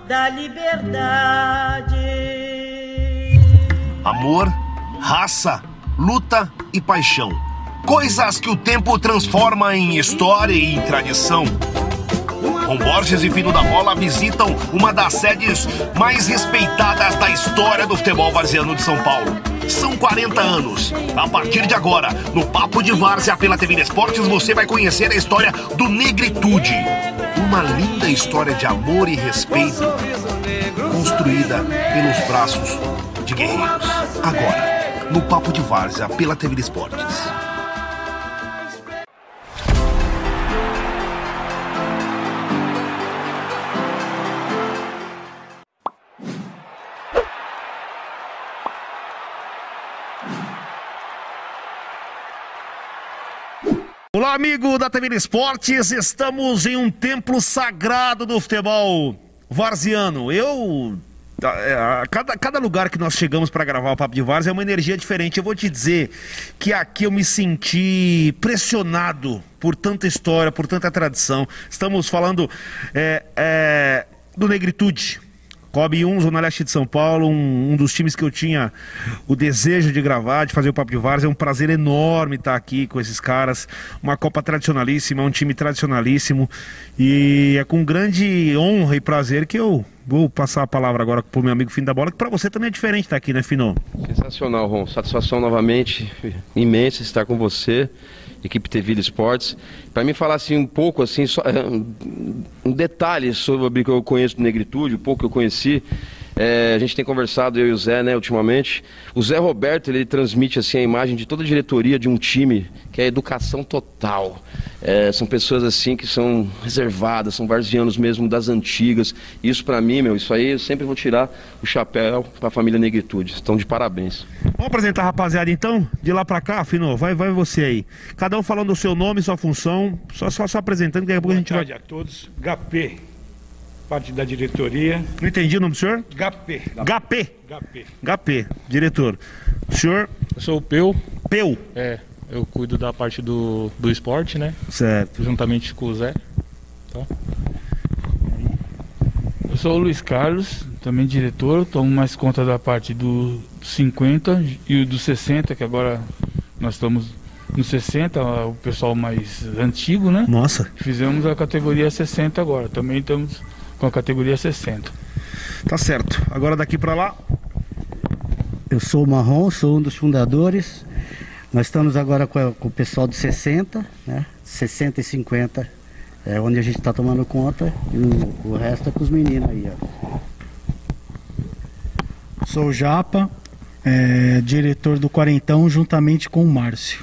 da liberdade. Amor, raça, luta e paixão. Coisas que o tempo transforma em história e em tradição. Ron Borges e Fino da Bola visitam uma das sedes mais respeitadas da história do futebol varziano de São Paulo. São 40 anos. A partir de agora, no Papo de Várzea pela TV Esportes, você vai conhecer a história do Negritude. Uma linda história de amor e respeito, construída pelos braços de guerreiros. Agora, no Papo de Várzea pela TV Esportes. Olá, amigo da TV Esportes, estamos em um templo sagrado do futebol varziano. Cada lugar que nós chegamos para gravar o Papo de Várzea é uma energia diferente. Eu vou te dizer que aqui eu me senti pressionado por tanta história, por tanta tradição. Estamos falando do Negritude. Cobe 1, Zona Leste de São Paulo, um dos times que eu tinha o desejo de gravar, de fazer o Papo de Várzea. É um prazer enorme estar aqui com esses caras. Uma Copa tradicionalíssima, um time tradicionalíssimo. E é com grande honra e prazer que eu vou passar a palavra agora pro meu amigo Fino da Bola, que para você também é diferente estar aqui, né, Fino? Sensacional, Ron. Satisfação novamente, imensa estar com você, equipe TV Esportes. Para mim falar assim um pouco, assim, só, um detalhe sobre o que eu conheço do Negritude, o pouco que eu conheci. A gente tem conversado, eu e o Zé, né, ultimamente. O Zé Roberto, ele transmite assim a imagem de toda a diretoria de um time que é educação total. São pessoas assim que são reservadas, são varzianos mesmo das antigas. Isso pra mim, isso aí eu sempre vou tirar o chapéu pra família Negritude. Estão de parabéns. Vamos apresentar a rapaziada então? De lá pra cá, Fino, vai você aí. Cada um falando o seu nome, sua função, só apresentando, daqui a pouco a gente vai... Boa tarde a todos. HP, parte da diretoria. Não entendi o nome do senhor? HP, diretor. O senhor? Eu sou o Peu. Peu? Eu cuido da parte do esporte, né? Certo. Juntamente com o Zé. Tá? Eu sou o Luiz Carlos, também diretor. Tomo mais conta da parte do 50 e do 60, que agora nós estamos no 60, o pessoal mais antigo, né? Nossa. Fizemos a categoria 60 agora. Também estamos com a categoria 60. Tá certo. Agora daqui pra lá. Eu sou o Marrom, sou um dos fundadores. Nós estamos agora com o pessoal do 60, né? 60 e 50 é onde a gente está tomando conta. E o resto é com os meninos aí, ó. Sou o Japa, diretor do Quarentão, juntamente com o Márcio.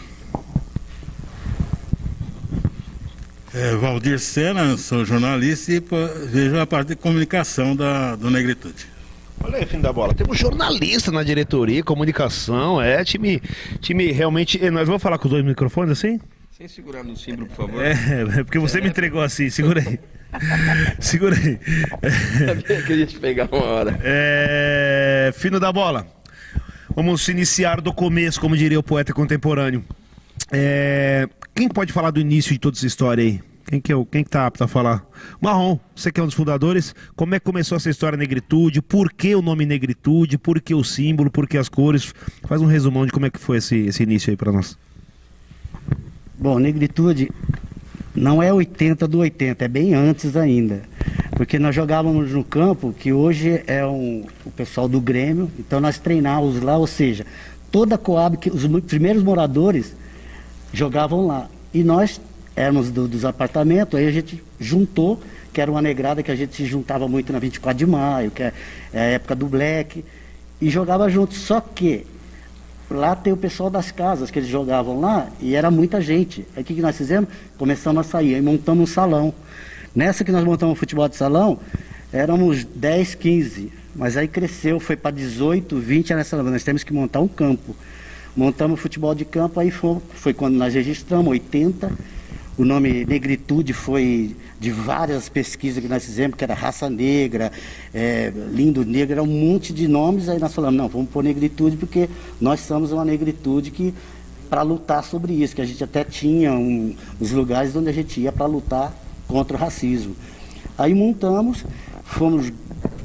Valdir Sena, sou jornalista e vejo a parte de comunicação do Negritude. Olha aí, Fino da Bola, temos jornalista na diretoria, comunicação, time realmente... Nós vamos falar com os dois microfones assim? Sem segurar no símbolo, por favor. Porque você me entregou assim, segura aí. Segura aí. Sabia que eu ia te pegar uma hora. Fino da Bola, vamos iniciar do começo, como diria o poeta contemporâneo. Quem pode falar do início de toda essa história aí? Quem que tá apto a falar? Marrom, você que é um dos fundadores, como é que começou essa história Negritude? Por que o nome Negritude? Por que o símbolo? Por que as cores? Faz um resumão de como é que foi esse início aí pra nós. Bom, Negritude não é 80 do 80, é bem antes ainda. Porque nós jogávamos no campo, que hoje é o pessoal do Grêmio, então nós treinávamos lá, ou seja, toda a Coab, os primeiros moradores jogavam lá. E nós éramos dos apartamentos, aí a gente juntou, que era uma negrada que a gente se juntava muito na 24 de maio, que é a época do Black, e jogava junto. Só que lá tem o pessoal das casas, que eles jogavam lá, e era muita gente. Aí o que nós fizemos? Começamos a sair, aí montamos um salão. Nessa que nós montamos o futebol de salão, éramos 10, 15, mas aí cresceu, foi para 18, 20, nessa nós temos que montar um campo. Montamos o futebol de campo, aí foi quando nós registramos, 80. O nome Negritude foi de várias pesquisas que nós fizemos, que era raça negra, lindo negro, era um monte de nomes. Aí nós falamos, não, vamos pôr Negritude, porque nós somos uma negritude que, para lutar sobre isso, que a gente até tinha os lugares onde a gente ia para lutar contra o racismo. Aí montamos, fomos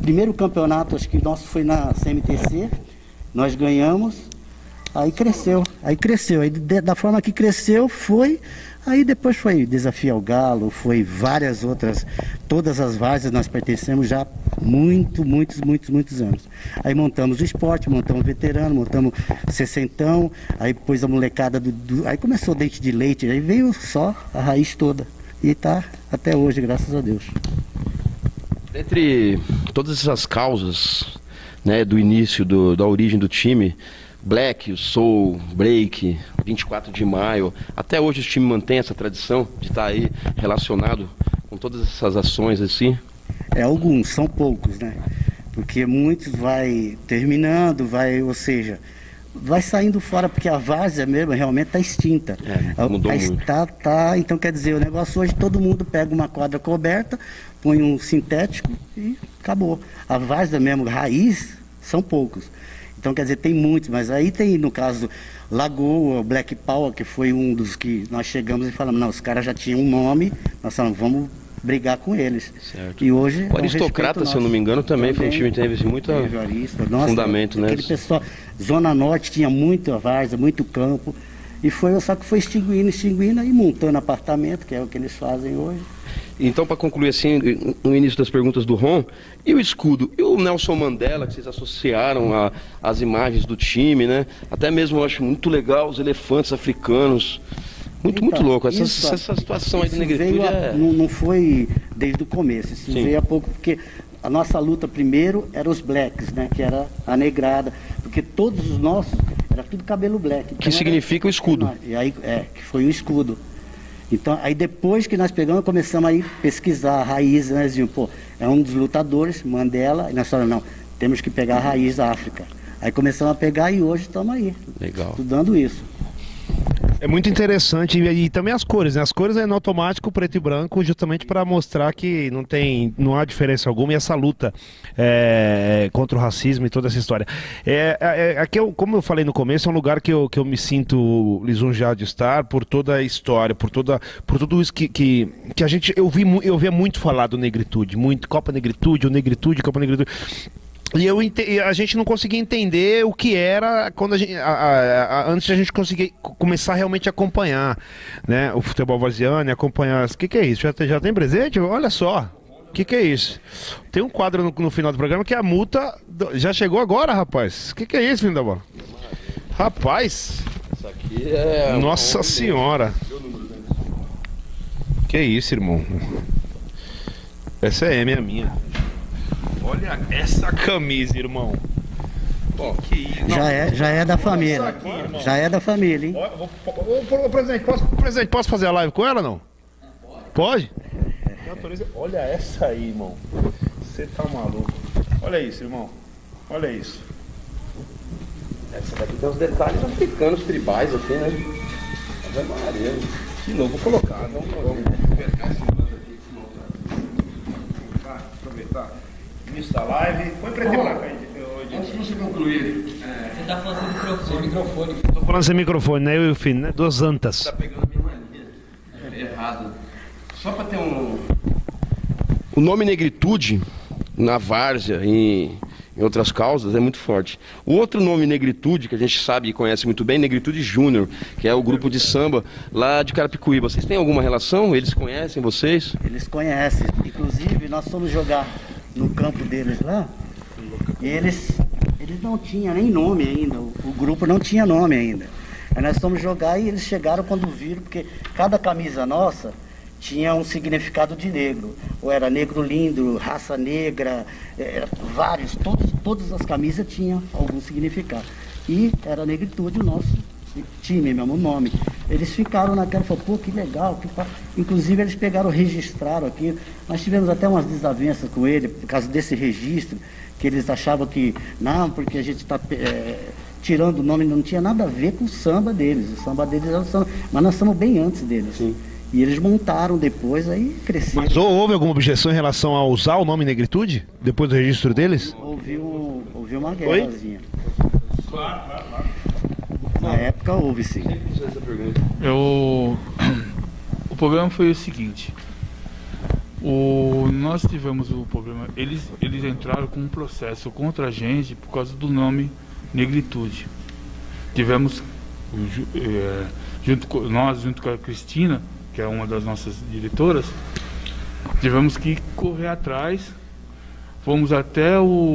primeiro campeonato, acho que nosso foi na CMTC, nós ganhamos, aí cresceu, aí da forma que cresceu aí depois foi Desafio ao Galo, foi várias outras, todas as várzeas nós pertencemos já muitos anos. Aí montamos o esporte, montamos o veterano, montamos sessentão, aí depois a molecada aí começou o Dente de Leite, aí veio só a raiz toda. E tá até hoje, graças a Deus. Entre todas essas causas, né, do início, da origem do time, Black, Soul, Break, 24 de maio, até hoje o time mantém essa tradição de estar aí relacionado com todas essas ações assim? Alguns, são poucos, né? Porque muitos vai terminando, ou seja, vai saindo fora, porque a várzea mesmo realmente está extinta. Mudou muito. Então quer dizer, o negócio hoje todo mundo pega uma quadra coberta, põe um sintético e acabou. A várzea mesmo, raiz, são poucos. Então quer dizer, tem muitos, mas aí tem, no caso, Lagoa, Black Power, que foi um dos que nós chegamos e falamos, não, os caras já tinham um nome, nós falamos, vamos brigar com eles. Certo. E hoje o Aristocrata, se eu não me engano, também foi um time que teve muito fundamento, né? Aquele pessoal, Zona Norte tinha muita várzea, muito campo, e só que foi extinguindo e montando apartamento, que é o que eles fazem hoje. Então, para concluir assim, no início das perguntas do Ron, e o escudo? E o Nelson Mandela, que vocês associaram às imagens do time, né? Até mesmo eu acho muito legal os elefantes africanos. Muito louco. Essa situação aí de negritude não foi desde o começo, isso veio há pouco, porque a nossa luta primeiro era os blacks, né? Que era a negrada, porque todos os nossos, era tudo cabelo black. Então que significa o escudo. E aí, que foi o escudo. Então, aí depois que nós pegamos, começamos a pesquisar a raiz, nós vimos, é um dos lutadores, Mandela, e nós falamos, não, temos que pegar a raiz da África. Aí começamos a pegar e hoje estamos aí, estudando isso. É muito interessante e também as cores, né? As cores é no automático preto e branco, justamente para mostrar que não há diferença alguma, e essa luta contra o racismo e toda essa história. Aqui, como eu falei no começo, é um lugar que eu me sinto lisonjeado de estar por toda a história, por tudo isso que a gente eu via muito falar do negritude, muito Copa Negritude, Copa Negritude. E a gente não conseguia entender o que era quando antes de a gente conseguir começar realmente a acompanhar, né, o futebol varziano, acompanhar. O que é isso? Já tem presente? Olha só. O que é isso? Tem um quadro no final do programa que é a multa. Já chegou agora, rapaz? O que é isso, filho da bola? Rapaz! Essa aqui é. Nossa Senhora! Que é isso, irmão? Essa é minha. Olha essa camisa, irmão. Bom, que isso. Já é da família. Aqui, já é da família, hein? Presidente, posso fazer a live com ela, não? Pode? Olha essa aí, irmão. Você tá maluco. Olha isso, irmão. Olha isso. Essa daqui tem uns detalhes africanos, tribais, assim, né? Ave Maria. Que louco, vou colocar. Vamos aproveitar. Início da live. Põe preto e branco aí. Antes de você concluir, você tá falando sem microfone. Tô falando sem microfone, né? Eu e o filho, né? Duas antas. Você tá pegando a minha mania. Errado. Só para ter o nome negritude na várzea e em outras causas é muito forte. O outro nome negritude que a gente sabe e conhece muito bem, Negritude Júnior, que é o grupo de samba lá de Carapicuíba. Vocês têm alguma relação? Eles conhecem vocês? Eles conhecem. Inclusive nós fomos jogar no campo deles lá e eles não tinham nem nome ainda. O grupo não tinha nome ainda. Aí nós fomos jogar e eles chegaram quando viram, porque cada camisa nossa tinha um significado de negro, ou era negro lindo, raça negra, vários, todas as camisas tinham algum significado. E era negritude o nosso time, mesmo nome. Eles ficaram naquela, falaram, pô, que legal, inclusive eles registraram aqui, nós tivemos até umas desavenças com ele, por causa desse registro, que eles achavam que, não, porque a gente está tirando o nome, não tinha nada a ver com o samba deles era o samba, mas nós somos bem antes deles. Sim. E eles montaram depois, aí cresceram. Mas houve alguma objeção em relação a usar o nome Negritude, depois do registro deles? Houve uma guerrazinha. Claro. Na época houve, sim. O problema foi o seguinte. O nós tivemos o problema, eles entraram com um processo contra a gente por causa do nome Negritude. Tivemos, junto com a Cristina, que é uma das nossas diretoras, tivemos que correr atrás, fomos até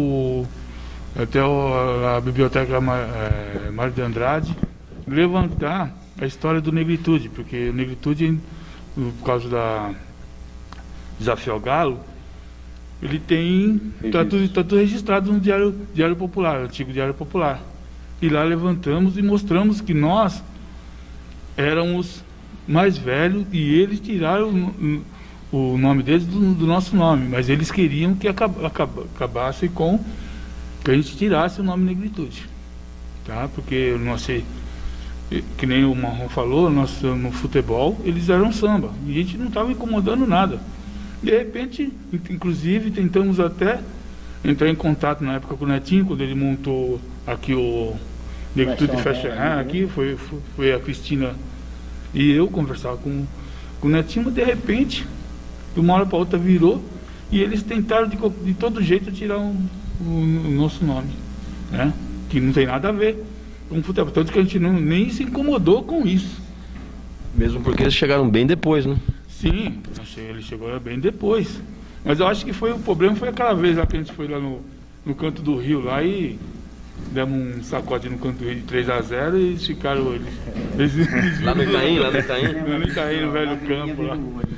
a Biblioteca Mário de Andrade, levantar a história do Negritude, porque o Negritude, por causa da Desafio ao Galo, ele está tudo registrado no Diário Popular, antigo Diário Popular. E lá levantamos e mostramos que nós éramos mais velhos e eles tiraram o nome deles do nosso nome, mas eles queriam que acabasse com que a gente tirasse o nome Negritude, tá? Porque que nem o Marrom falou, no futebol eles eram samba e a gente não estava incomodando nada. De repente, inclusive, tentamos até entrar em contato na época com o Netinho, quando ele montou aqui o Negritude Fashion aqui, foi a Cristina e eu conversar com o Netinho, mas de repente, de uma hora para outra virou e eles tentaram de todo jeito tirar o nosso nome, né? Que não tem nada a ver com o futebol, tanto que a gente nem se incomodou com isso. Mesmo porque eles chegaram bem depois, né? Sim, ele chegou bem depois. Mas eu acho que o problema foi aquela vez lá que a gente foi lá no canto do Rio lá e demos um sacode no canto do Rio de 3-0 e eles ficaram... Lá no Itaim? Lá no Itaim, no velho campo lá.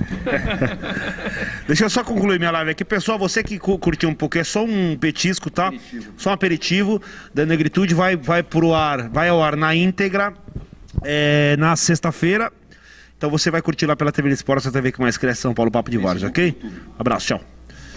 Deixa eu só concluir minha live aqui. Pessoal, você que curtiu um pouco, é só um petisco, tá? Só um aperitivo da Negritude, vai ao ar na íntegra na sexta-feira. Então você vai curtir lá pela TV Esportes, a TV que mais cresce, São Paulo, Papo de Várzea, ok? Abraço, tchau.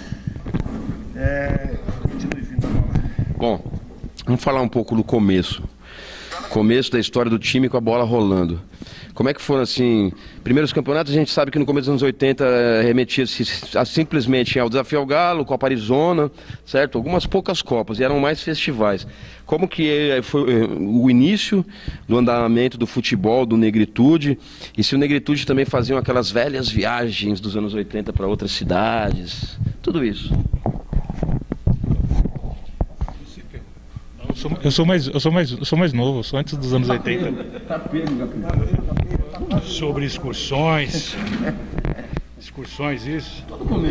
Bom, vamos falar um pouco do começo da história do time com a bola rolando. Como é que foram, assim, primeiros campeonatos? A gente sabe que no começo dos anos 80 remetia-se simplesmente ao Desafio ao Galo, Copa Arizona, certo? Algumas poucas copas, e eram mais festivais. Como que foi o início do andamento do futebol, do Negritude, e se o Negritude também faziam aquelas velhas viagens dos anos 80 para outras cidades, tudo isso. Eu sou mais novo, eu sou antes dos anos 80. Sobre excursões, isso.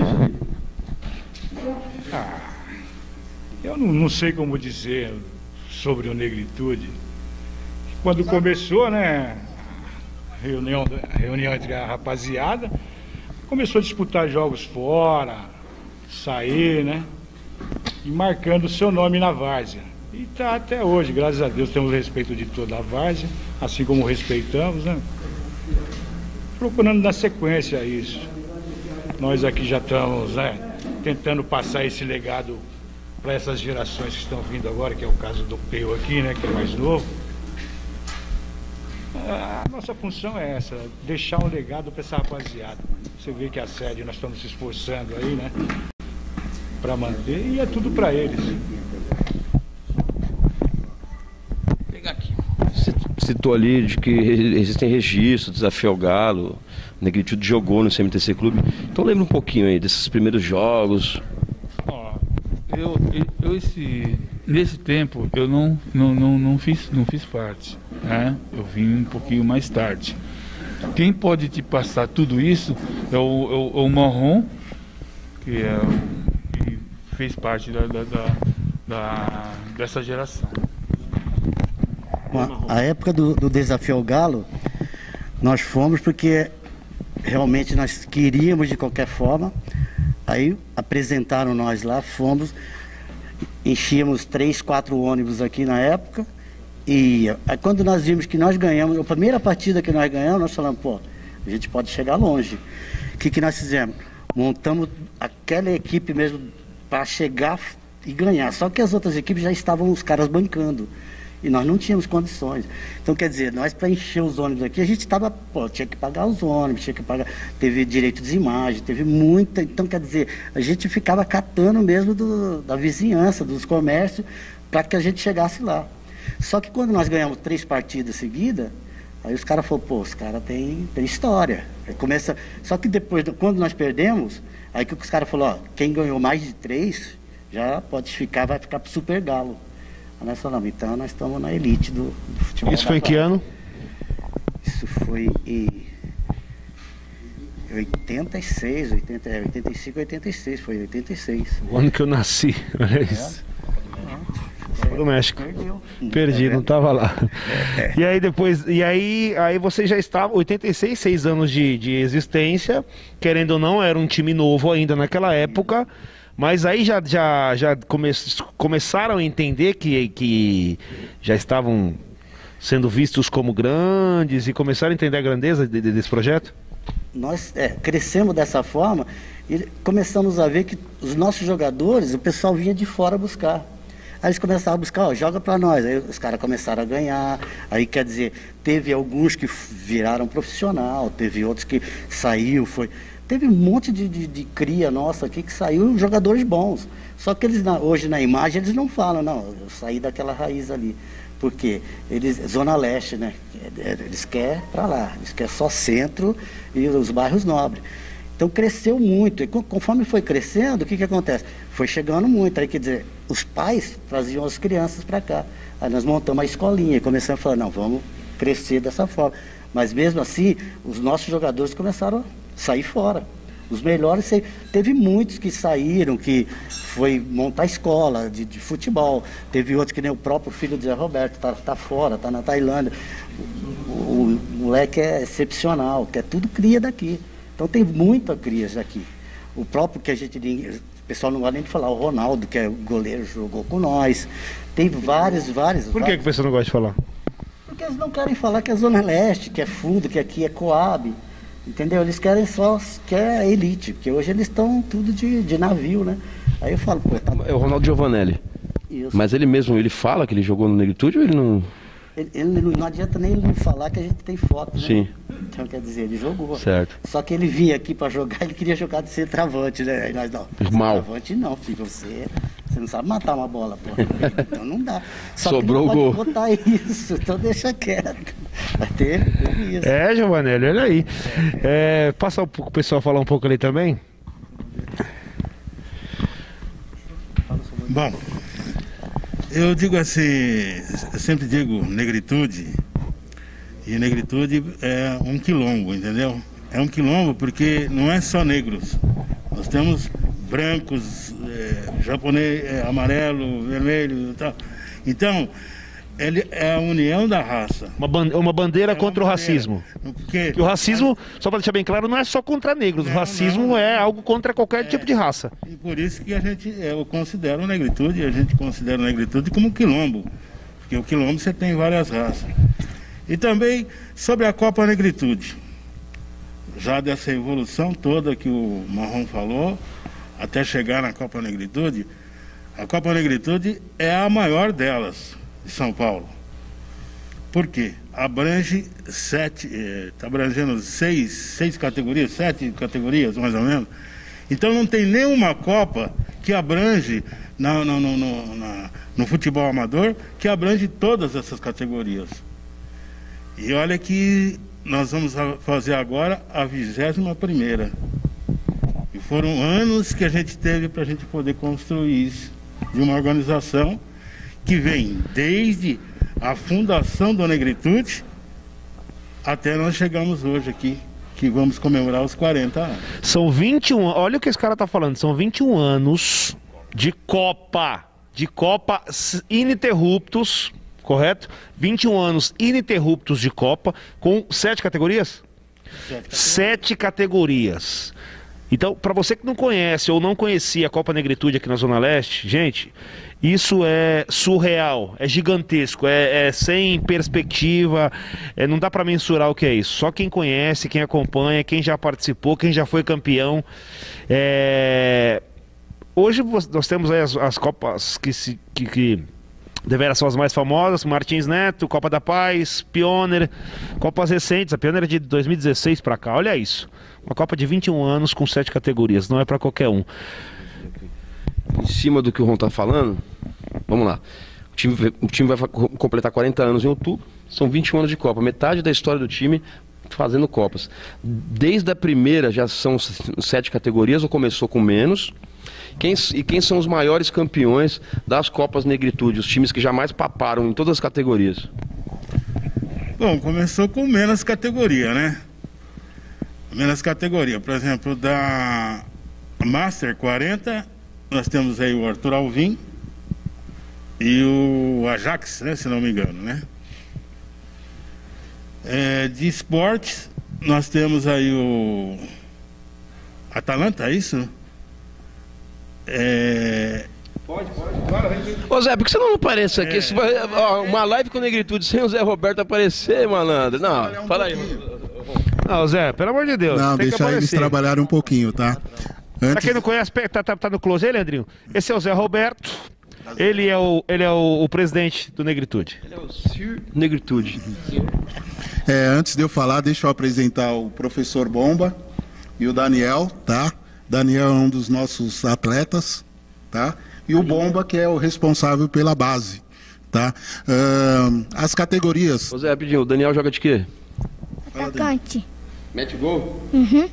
Eu não sei como dizer sobre o Negritude. Quando começou, né, reunião entre a rapaziada, começou a disputar jogos fora, sair, né, e marcando o seu nome na várzea. E tá até hoje, graças a Deus, temos respeito de toda a várzea, assim como respeitamos, né? Procurando na sequência isso. Nós aqui já estamos, né, tentando passar esse legado para essas gerações que estão vindo agora, que é o caso do Peu aqui, né, que é mais novo. A nossa função é essa, deixar um legado para essa rapaziada. Você vê que a sede nós estamos se esforçando aí, né, para manter, e é tudo para eles. Citou ali de que existem registros, Desafio ao Galo, o Negritude jogou no CMTC Clube. Então lembra um pouquinho aí desses primeiros jogos. Nesse tempo eu não fiz parte, né? Eu vim um pouquinho mais tarde. Quem pode te passar tudo isso é o Marrom, que fez parte dessa geração. A época do Desafio ao Galo, nós fomos porque realmente nós queríamos de qualquer forma. Aí apresentaram nós lá, fomos, enchíamos 3, 4 ônibus aqui na época. E aí quando nós vimos que nós ganhamos, a primeira partida que nós ganhamos, nós falamos, pô, a gente pode chegar longe. O que nós fizemos? Montamos aquela equipe mesmo para chegar e ganhar. Só que as outras equipes já estavam os caras bancando. E nós não tínhamos condições. Então, quer dizer, nós para encher os ônibus aqui, a gente estava, tinha que pagar os ônibus, tinha que pagar, teve direito de imagem, teve muita. Então, quer dizer, a gente ficava catando mesmo da vizinhança, dos comércios, para que a gente chegasse lá. Só que quando nós ganhamos 3 partidas seguidas, aí os caras falaram, pô, os caras têm história. Aí começa. Só que depois, quando nós perdemos, Aí que os caras falaram, ó, quem ganhou mais de 3 já pode ficar, vai ficar pro Super Galo. Aí nós falamos, então nós estamos na elite do futebol. Isso foi em que ano? Isso foi em 86, 85, 86, foi 86. O ano que eu nasci, olha isso. Do México. Perdi, não estava lá. E aí depois, aí você já estava, 86, 6 anos de existência, querendo ou não, era um time novo ainda naquela época, mas aí já começaram a entender que já estavam sendo vistos como grandes e começaram a entender a grandeza desse projeto? Nós crescemos dessa forma e começamos a ver que os nossos jogadores, o pessoal vinha de fora buscar. Aí eles começaram a buscar, ó, joga pra nós. Aí os caras começaram a ganhar. Aí, quer dizer, teve alguns que viraram profissional, teve outros que saiu, teve um monte de cria nossa aqui que saiu, jogadores bons. Só que eles, hoje na imagem, eles não falam, não, eu saí daquela raiz ali. Porque eles, Zona Leste, né? Eles querem pra lá, eles querem só centro e os bairros nobres. Então cresceu muito, e conforme foi crescendo, o que acontece? Foi chegando muito, aí quer dizer, os pais traziam as crianças para cá. Aí nós montamos a escolinha e começamos a falar, não, vamos crescer dessa forma. Mas mesmo assim, os nossos jogadores começaram a sair fora. Os melhores, teve muitos que saíram, que foi montar escola de futebol. Teve outros que nem o próprio filho do Zé Roberto, tá fora, tá na Tailândia. O moleque é excepcional, que é tudo cria daqui. Então tem muita cria aqui. O próprio que o pessoal não gosta nem de falar, o Ronaldo, que é o goleiro, jogou com nós. Tem vários. Por que o pessoal não gosta de falar? Porque eles não querem falar que é Zona Leste, que é fundo, que aqui é Coab. Entendeu? Eles querem que é elite, porque hoje eles estão tudo de navio, né? Aí eu falo, pô... É o Ronaldo Giovanelli. Isso. Mas ele mesmo, ele fala que ele jogou no Negritude ou ele não... Ele não adianta nem ele falar que a gente tem foto, né? Sim. Então, quer dizer, ele jogou. Certo. Só que ele vinha aqui para jogar, ele queria jogar de centroavante, né? Aí nós, não, mal. Centroavante não, filho, você não sabe matar uma bola, pô. Então não dá. Só sobrou que não o gol. pode botar isso, então deixa quieto. Mas teve isso. Giovanelli, olha aí. Passa o pessoal falar um pouco ali também. Bom, eu digo assim, eu sempre digo negritude, e negritude é um quilombo, entendeu? É um quilombo porque não é só negros, nós temos brancos, japonês, amarelo, vermelho e tal. Então, ele é a união da raça. Uma bandeira contra o racismo. Porque o racismo, só para deixar bem claro, não é só contra negros. O racismo é algo contra qualquer tipo de raça. E por isso que eu considero a negritude, a gente considera a negritude como quilombo. Porque o quilombo você tem várias raças. E também sobre a Copa Negritude. Já dessa evolução toda que o Marrom falou, até chegar na Copa Negritude, a Copa Negritude é a maior delas, de São Paulo. Por quê? Abrange está abrangendo seis categorias, 7 categorias, mais ou menos. Então não tem nenhuma Copa que abrange no futebol amador, que abrange todas essas categorias. E olha que nós vamos fazer agora a 21ª. E foram anos que a gente teve para a gente poder construir isso, de uma organização que vem desde a fundação da Negritude até nós chegamos hoje aqui, que vamos comemorar os 40 anos. São 21, olha o que esse cara tá falando, são 21 anos de Copa ininterruptos, correto? 21 anos ininterruptos de Copa, com 7 categorias? 7 categorias. Então, para você que não conhece ou não conhecia a Copa Negritude aqui na Zona Leste, gente, isso é surreal, é gigantesco, é sem perspectiva, não dá para mensurar o que é isso. Só quem conhece, quem acompanha, quem já participou, quem já foi campeão. Hoje nós temos aí as Copas que deveras são as mais famosas, Martins Neto, Copa da Paz, Pioneer, Copas recentes, a Pioneer é de 2016 para cá, olha isso. Uma Copa de 21 anos com 7 categorias, não é para qualquer um. Em cima do que o Ron tá falando, vamos lá. O time vai completar 40 anos em outubro, são 21 anos de Copa. Metade da história do time fazendo Copas. Desde a primeira já são 7 categorias ou começou com menos? Quem são os maiores campeões das Copas Negritude, os times que jamais paparam em todas as categorias? Bom, começou com menos categoria, né? Menos categoria. Por exemplo, da Master 40, nós temos aí o Arthur Alvim e o Ajax, né? Se não me engano, né? De esportes, nós temos aí o Atalanta, é isso? Pode. Ô Zé, por que você não aparece aqui? Uma live com Negritude sem o Zé Roberto aparecer, malandro. Não, fala aí. Não, Zé, pelo amor de Deus. Não, deixa eles trabalharem um pouquinho, tá? Pra quem não conhece, tá no close aí, Leandrinho? Esse é o Zé Roberto. Ele é o presidente do Negritude. Ele é o Sir Negritude. Antes de eu falar, deixa eu apresentar o professor Bomba e o Daniel, tá? Daniel é um dos nossos atletas, tá? E o Bomba, que é o responsável pela base, tá? As categorias... Ô Zé, rapidinho, o Daniel joga de quê? Atacante. Mete gol? Uhum.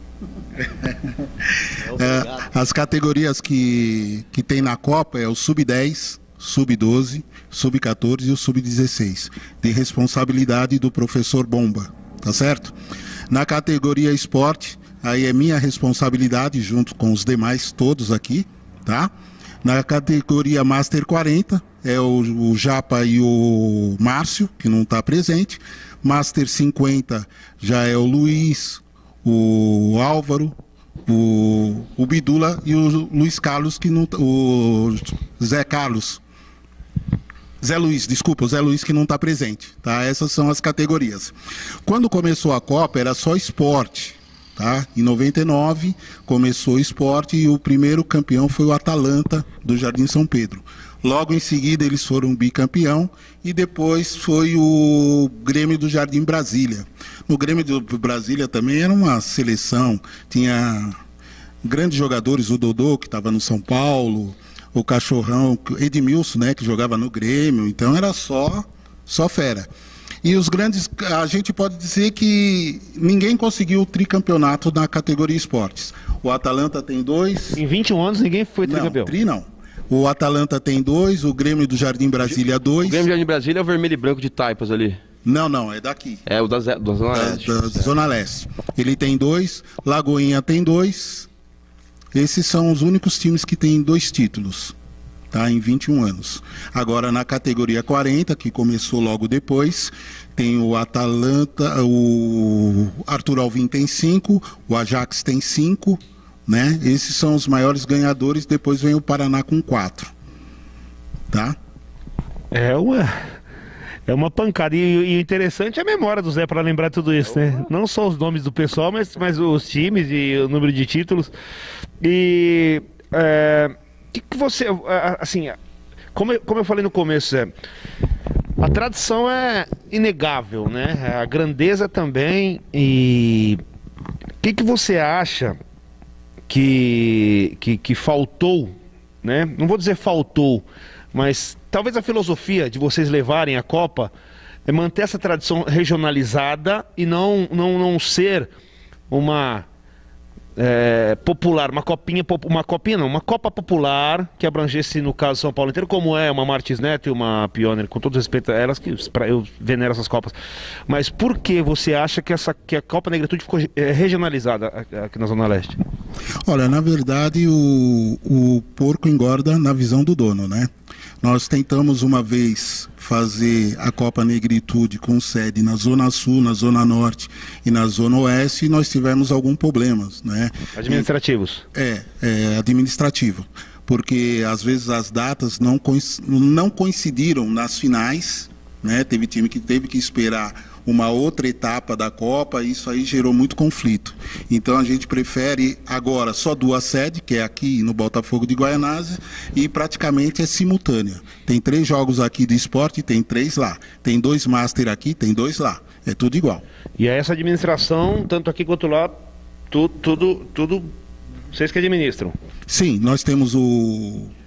As categorias que tem na Copa é o Sub-10, Sub-12, Sub-14 e o Sub-16, de responsabilidade do professor Bomba, tá certo? Na categoria esporte, aí é minha responsabilidade junto com os demais todos aqui, tá? Na categoria Master 40 é o Japa e o Márcio, que não está presente. Master 50 já é o Luiz, o Álvaro, o Bidula e o Luiz Carlos, que não, o Zé Carlos. Zé Luiz, desculpa, o Zé Luiz que não está presente, tá? Essas são as categorias. Quando começou a Copa era só esporte, tá? Em 99 começou o esporte e o primeiro campeão foi o Atalanta do Jardim São Pedro. Logo em seguida eles foram bicampeão e depois foi o Grêmio do Jardim Brasília. No Grêmio do Brasília também era uma seleção, tinha grandes jogadores, o Dodô que estava no São Paulo, o Cachorrão, Edmilson, né, que jogava no Grêmio, então era só fera. E os grandes, a gente pode dizer que ninguém conseguiu o tricampeonato na categoria esportes. O Atalanta tem 2. Em 21 anos ninguém foi tricampeão. Não. O Atalanta tem 2, o Grêmio do Jardim Brasília 2. O Grêmio do Jardim Brasília é o vermelho e branco de Taipas ali. Não, é daqui. É o da Zona Leste. Da Zona Leste. Ele tem 2, Lagoinha tem 2. Esses são os únicos times que têm 2 títulos, tá? Em 21 anos. Agora na categoria 40, que começou logo depois, tem o Atalanta, o Arthur Alvim tem 5, o Ajax tem 5, né? Esses são os maiores ganhadores, depois vem o Paraná com 4, tá? É uma pancada. E o interessante é a memória do Zé para lembrar tudo isso, né? Não só os nomes do pessoal, mas os times e o número de títulos. E que você, assim, como eu falei no começo, Zé, a tradição é inegável, né? A grandeza também. E o que você acha que faltou, né? Não vou dizer faltou, mas talvez a filosofia de vocês levarem a Copa é manter essa tradição regionalizada e não ser uma popular, uma Copa popular que abrangesse, no caso, São Paulo inteiro, como é uma Martins Neto e uma Pioneer, com todo respeito a elas, que eu venero essas Copas. Mas por que você acha que a Copa Negritude ficou regionalizada aqui na Zona Leste? Olha, na verdade o porco engorda na visão do dono, né? Nós tentamos uma vez fazer a Copa Negritude com sede na Zona Sul, na Zona Norte e na Zona Oeste, e nós tivemos alguns problemas, né? Administrativos? Administrativo. Porque às vezes as datas não coincidiram nas finais, né? Teve time que teve que esperar uma outra etapa da Copa, e isso aí gerou muito conflito. Então a gente prefere agora só 2 sedes, que é aqui no Botafogo de Guaianazes, e praticamente é simultânea. Tem 3 jogos aqui de esporte, tem 3 lá. Tem 2 Master aqui, tem 2 lá. É tudo igual. E essa administração, tanto aqui quanto lá, tudo vocês que administram? Sim, nós temos o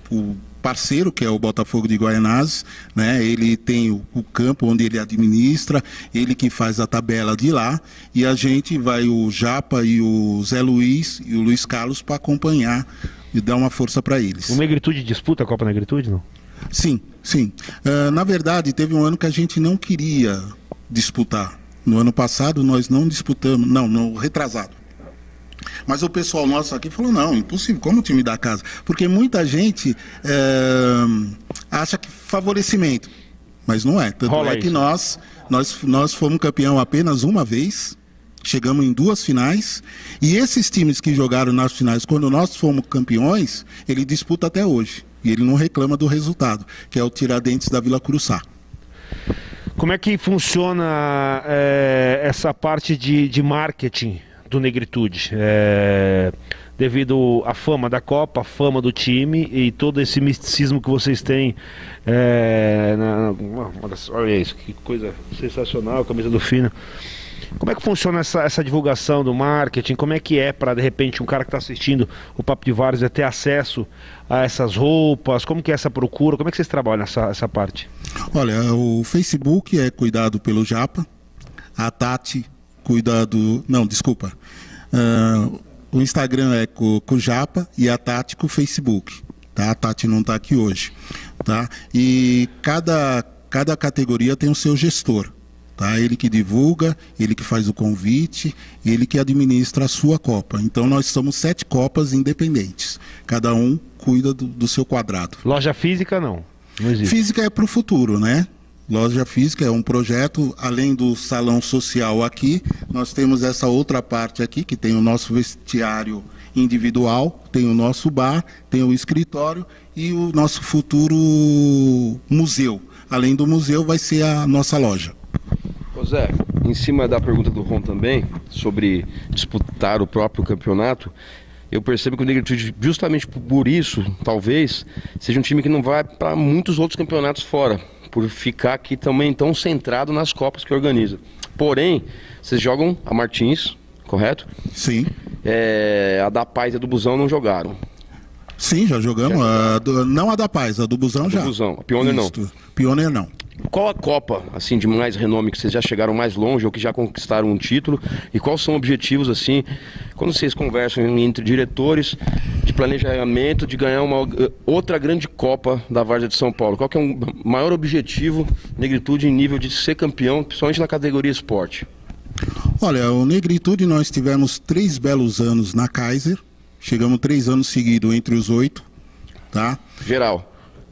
o parceiro, que é o Botafogo de Guaianazes, né? Ele tem o campo onde ele administra, ele que faz a tabela de lá, e a gente vai, o Japa e o Zé Luiz e o Luiz Carlos, para acompanhar e dar uma força para eles. O Negritude disputa a Copa Negritude, não? Sim, sim. Na verdade, teve um ano que a gente não queria disputar. No ano passado nós não disputamos, no retrasado. Mas o pessoal nosso aqui falou, não, impossível, como o time da casa? Porque muita gente acha que favorecimento, mas não é. Tanto é que nós fomos campeão apenas uma vez, chegamos em 2 finais, e esses times que jogaram nas finais, quando nós fomos campeões, ele disputa até hoje. E ele não reclama do resultado, que é o Tiradentes da Vila Curuçá. Como é que funciona essa parte de marketing do Negritude? Devido à fama da Copa, a fama do time e todo esse misticismo que vocês têm. Olha isso, que coisa sensacional, a camisa do Fino. Como é que funciona essa divulgação do marketing? Como é que é para, de repente, um cara que está assistindo o Papo de Várzea ter acesso a essas roupas? Como que é essa procura? Como é que vocês trabalham essa parte? Olha, o Facebook é cuidado pelo Japa, a Tati cuidado... Não, desculpa. O Instagram é com o Japa e a Tati com o Facebook. Tá? A Tati não está aqui hoje. Tá? E cada categoria tem o seu gestor. Tá? Ele que divulga, ele que faz o convite, ele que administra a sua Copa. Então nós somos 7 Copas independentes. Cada um cuida do seu quadrado. Loja física não existe. Física é para o futuro, né? Loja física é um projeto, além do salão social aqui, nós temos essa outra parte aqui, que tem o nosso vestiário individual, tem o nosso bar, tem o escritório e o nosso futuro museu. Além do museu vai ser a nossa loja. Zé, em cima da pergunta do Ron também, sobre disputar o próprio campeonato, eu percebo que o Negritude, justamente por isso, talvez, seja um time que não vai para muitos outros campeonatos fora, por ficar aqui também tão centrado nas Copas que organiza. Porém, vocês jogam a Martins, correto? Sim. A da Paz e a do Busão não jogaram. Sim, já jogamos. Não a da Paz, a do Busão já. A do Busão, a Pioneer não. Pioneer não. Qual a Copa, assim, de mais renome que vocês já chegaram mais longe ou que já conquistaram um título? E quais são objetivos, assim, quando vocês conversam entre diretores de planejamento de ganhar uma outra grande Copa da Várzea de São Paulo? Qual que é o maior objetivo Negritude em nível de ser campeão, principalmente na categoria esporte? Olha, o Negritude nós tivemos 3 belos anos na Kaiser, chegamos 3 anos seguidos entre os 8, tá? Geral.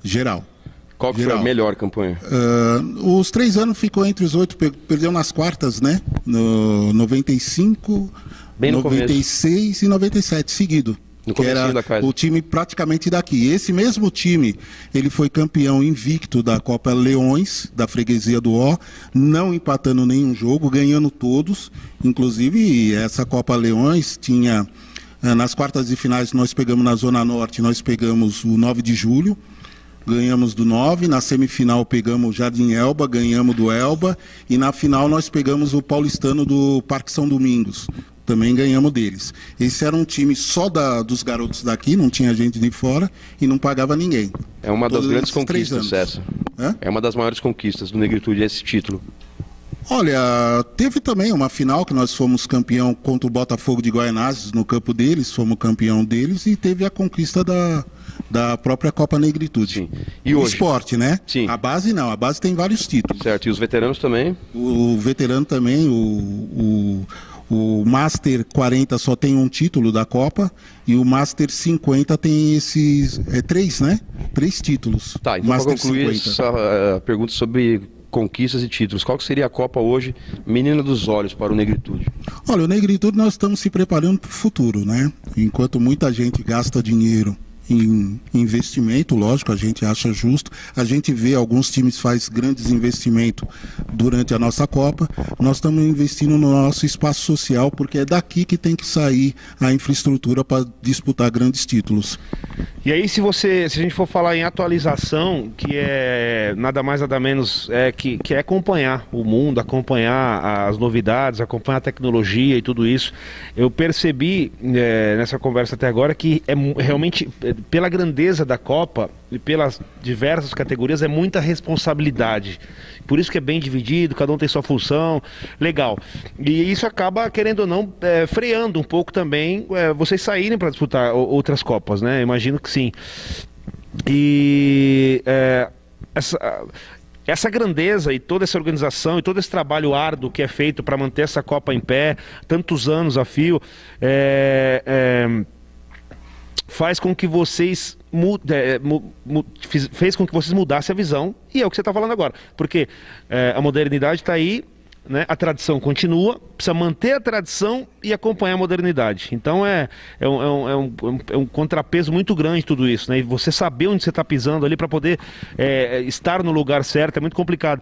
Qual que foi a melhor campanha? Os 3 anos ficou entre os 8, perdeu nas quartas, né? No 95, bem no 96 começo. E 97, seguido. No que era o time praticamente daqui. Esse mesmo time, ele foi campeão invicto da Copa Leões, da freguesia do Ó, não empatando nenhum jogo, ganhando todos. Inclusive, essa Copa Leões tinha... nas quartas de finais nós pegamos na Zona Norte, nós pegamos o 9 de julho, ganhamos do 9, na semifinal pegamos o Jardim Elba, ganhamos do Elba, e na final nós pegamos o paulistano do Parque São Domingos, também ganhamos deles. Esse era um time só dos garotos daqui, não tinha gente de fora e não pagava ninguém. É uma das grandes conquistas essa. É uma das maiores conquistas do Negritude, esse título. Olha, teve também uma final que nós fomos campeão contra o Botafogo de Guaianazes no campo deles, fomos campeão deles, e teve a conquista da própria Copa Negritude. Sim. E hoje? O esporte, né? Sim. A base não, a base tem vários títulos. Certo, e os veteranos também? O veterano também, o Master 40 só tem um título da Copa, e o Master 50 tem esses 3, né? 3 títulos. Tá, então para concluir essa pergunta sobre conquistas e títulos, qual que seria a Copa hoje, menina dos olhos, para o Negritude? Olha, o Negritude nós estamos se preparando para o futuro, né? Enquanto muita gente gasta dinheiro em investimento, lógico, a gente acha justo, a gente vê alguns times faz grandes investimentos durante a nossa Copa, nós estamos investindo no nosso espaço social, porque é daqui que tem que sair a infraestrutura para disputar grandes títulos. E aí, se a gente for falar em atualização, que é nada mais nada menos que é acompanhar o mundo, acompanhar as novidades, acompanhar a tecnologia e tudo isso, eu percebi nessa conversa até agora que realmente, pela grandeza da Copa e pelas diversas categorias, é muita responsabilidade. Por isso que é bem dividido, cada um tem sua função, legal. E isso acaba, querendo ou não, freando um pouco também vocês saírem para disputar outras Copas, né? Imagino que sim. E essa grandeza e toda essa organização e todo esse trabalho árduo que é feito para manter essa Copa em pé, tantos anos a fio, faz com que vocês fez com que vocês mudassem a visão, e é o que você está falando agora, porque a modernidade está aí, né? A tradição continua, precisa manter a tradição e acompanhar a modernidade. Então é um contrapeso muito grande tudo isso, né? E você saber onde você está pisando ali para poder estar no lugar certo é muito complicado.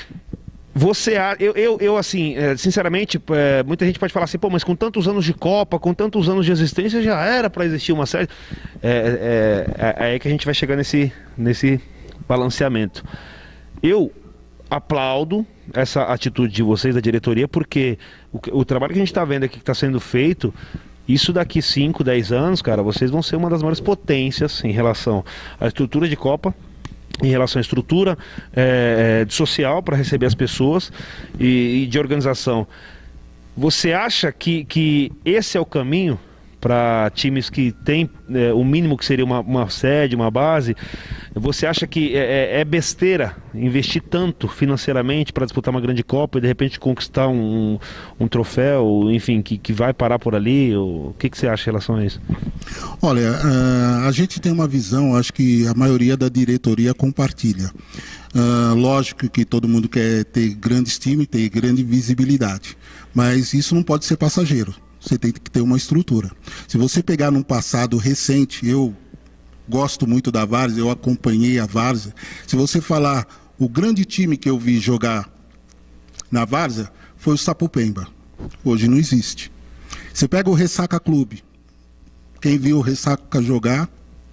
Eu assim, sinceramente, muita gente pode falar assim, pô, mas com tantos anos de Copa, com tantos anos de existência, já era para existir uma série. É aí que a gente vai chegar nesse balanceamento. Eu aplaudo essa atitude de vocês, da diretoria, porque o trabalho que a gente está vendo aqui que está sendo feito, isso daqui 5, 10 anos, cara, vocês vão ser uma das maiores potências em relação à estrutura de Copa, em relação à estrutura de social para receber as pessoas e de organização. Você acha que esse é o caminho para times que têm o mínimo que seria uma sede, uma base? Você acha que é besteira investir tanto financeiramente para disputar uma grande Copa e de repente conquistar um troféu, enfim, que vai parar por ali? O que você acha em relação a isso? Olha, a gente tem uma visão, acho que a maioria da diretoria compartilha. Lógico que todo mundo quer ter grandes times, ter grande visibilidade, mas isso não pode ser passageiro. Você tem que ter uma estrutura. Se você pegar num passado recente, eu gosto muito da Várzea, eu acompanhei a Várzea. Se você falar, o grande time que eu vi jogar na Várzea foi o Sapopemba. Hoje não existe. Você pega o Ressaca Clube. Quem viu o Ressaca jogar,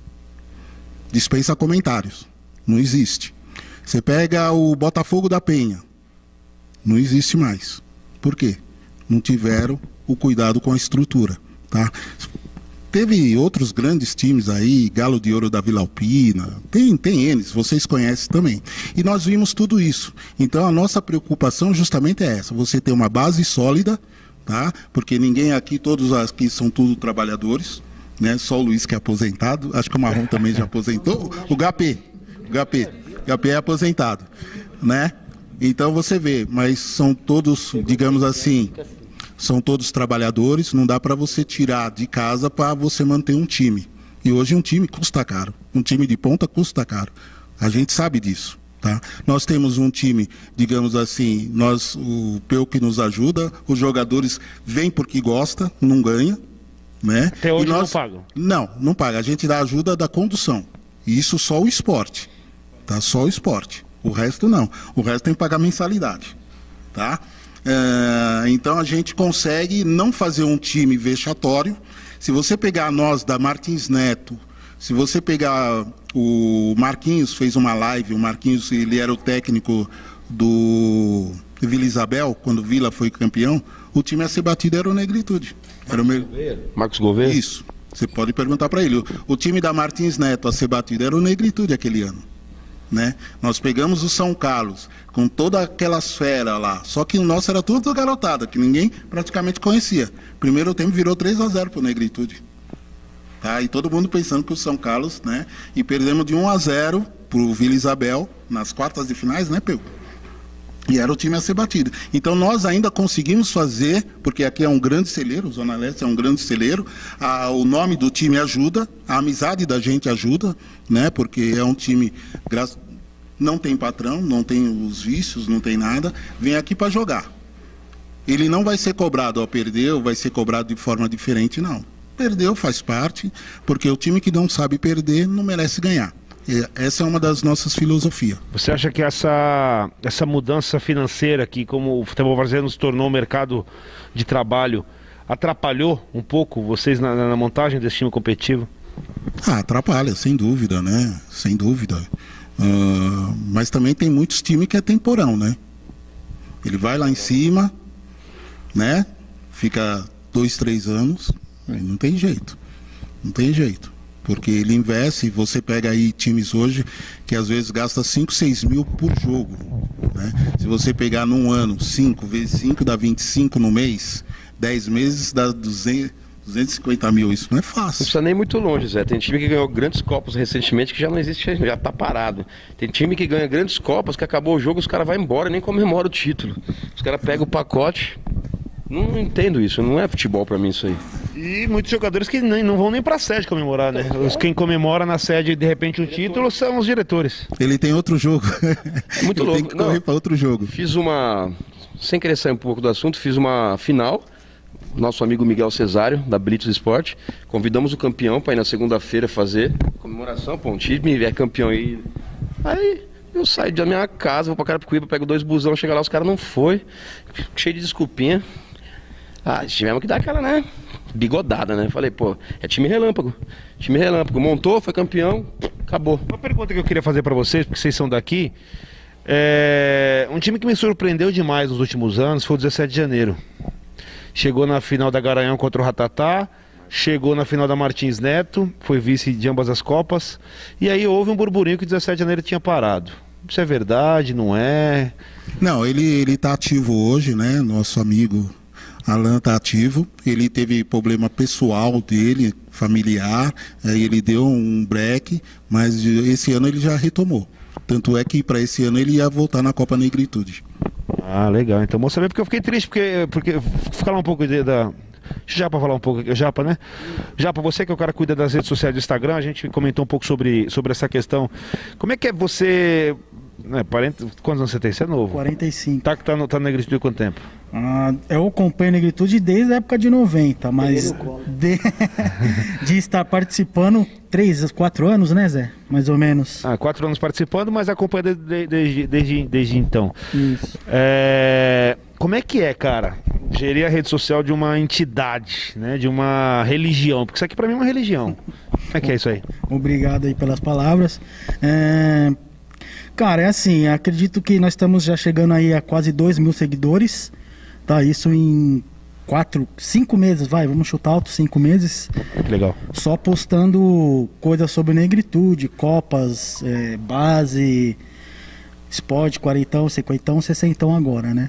dispensa comentários. Não existe. Você pega o Botafogo da Penha. Não existe mais. Por quê? Não tiveram o cuidado com a estrutura, tá? Teve outros grandes times aí, Galo de Ouro da Vila Alpina, tem eles, vocês conhecem também. E nós vimos tudo isso. Então a nossa preocupação justamente é essa, você ter uma base sólida, tá? Porque ninguém aqui, todos aqui são tudo trabalhadores, né? Só o Luiz que é aposentado, acho que o Marrom também já aposentou, o HP é aposentado, né? Então você vê, mas são todos, digamos assim, são todos trabalhadores, não dá para você tirar de casa para você manter um time. E hoje um time custa caro, um time de ponta custa caro. A gente sabe disso, tá? Nós temos um time, digamos assim, o Peu que nos ajuda, os jogadores vêm porque gosta, não ganha, né? Até hoje não pagam? Não paga. A gente dá ajuda da condução. E isso só o esporte, tá? Só o esporte. O resto não. O resto tem que pagar mensalidade, tá? Então a gente consegue não fazer um time vexatório. Se você pegar nós da Martins Neto, se você pegar o Marquinhos, fez uma live, o Marquinhos, ele era o técnico do Vila Isabel, quando o Vila foi campeão, o time a ser batido era o Negritude. Era o Marcos Gouveia? Isso, você pode perguntar para ele. O time da Martins Neto a ser batido era o Negritude aquele ano, né? Nós pegamos o São Carlos com toda aquela esfera lá, só que o nosso era tudo garotada, que ninguém praticamente conhecia. Primeiro tempo virou 3-0 pro Negritude, tá? E todo mundo pensando que o São Carlos, né? E perdemos de 1-0 pro Vila Isabel nas quartas de finais, né, Peu? E era o time a ser batido. Então nós ainda conseguimos fazer, porque aqui é um grande celeiro, Zona Leste é um grande celeiro, o nome do time ajuda, a amizade da gente ajuda, né? Porque é um time, não tem patrão, não tem os vícios, não tem nada, vem aqui para jogar. Ele não vai ser cobrado ao perder, ou vai ser cobrado de forma diferente, não. Perdeu, faz parte, porque o time que não sabe perder não merece ganhar. Essa é uma das nossas filosofias. Você acha que essa mudança financeira, que como o futebol brasileiro se tornou um mercado de trabalho, atrapalhou um pouco vocês na montagem desse time competitivo? Atrapalha, sem dúvida, né? Sem dúvida. Mas também tem muitos times que é temporão, né? Ele vai lá em cima, né? Fica 2, 3 anos, aí não tem jeito. Não tem jeito. Porque ele investe, você pega aí times hoje que às vezes gasta 5, 6 mil por jogo, né? Se você pegar num ano 5 vezes 5 dá 25 no mês, 10 meses dá 250 mil, isso não é fácil. Não precisa nem muito longe, Zé. Tem time que ganhou grandes copas recentemente que já não existe, já tá parado. Tem time que ganha grandes copas, que acabou o jogo, os caras vão embora, nem comemoram o título. Os caras pegam o pacote. Não entendo isso, não é futebol pra mim isso aí. E muitos jogadores que não vão nem pra sede comemorar, né? Quem comemora na sede, de repente, o título são os diretores. Ele tem outro jogo. Muito ele louco. Tem que correr pra outro jogo. Fiz uma, sem querer sair um pouco do assunto, fiz uma final. Nosso amigo Miguel Cesário, da Blitz Esporte. Convidamos o campeão para ir na segunda-feira fazer comemoração. Pô, um time é campeão aí. Aí eu saio da minha casa, vou pra Carapicuíba, pego 2 busão, chega lá, os caras não foi. Cheio de desculpinha. Tivemos que dar aquela, né? Bigodada, né? Falei, pô, é time relâmpago. Time relâmpago. Montou, foi campeão, acabou. Uma pergunta que eu queria fazer para vocês, porque vocês são daqui. Um time que me surpreendeu demais nos últimos anos foi o 17 de janeiro. Chegou na final da Garanhão contra o Ratatá, chegou na final da Martins Neto, foi vice de ambas as Copas, e aí houve um burburinho que o 17 de janeiro tinha parado. Isso é verdade, não é? Não, ele tá ativo hoje, né? Nosso amigo Alan tá ativo. Ele teve problema pessoal dele, familiar, aí ele deu um break, mas esse ano ele já retomou. Tanto é que para esse ano ele ia voltar na Copa Negritude. Ah, legal. Então, vou saber porque eu fiquei triste, porque falar um pouco da... Japa falar um pouco, Japa, né? Japa, você que é o cara que cuida das redes sociais do Instagram, a gente comentou um pouco sobre essa questão. Como é que é você... Quantos anos você tem? Você é novo. 45. Tá no Negritude há quanto tempo? Eu acompanho Negritude desde a época de 90, mas de estar participando 3, 4 anos, né, Zé? Mais ou menos. 4 anos participando, mas acompanha desde então. Isso. Como é que é, cara, gerir a rede social de uma entidade, né, de uma religião? Porque isso aqui pra mim é uma religião. Como é que é isso aí? Obrigado aí pelas palavras. Cara, é assim, acredito que nós estamos já chegando aí a quase 2 mil seguidores, tá? Isso em 5 meses, vamos chutar alto, 5 meses. Que legal. Só postando coisas sobre negritude, copas, base, esporte, 40, 50, 60 agora, né?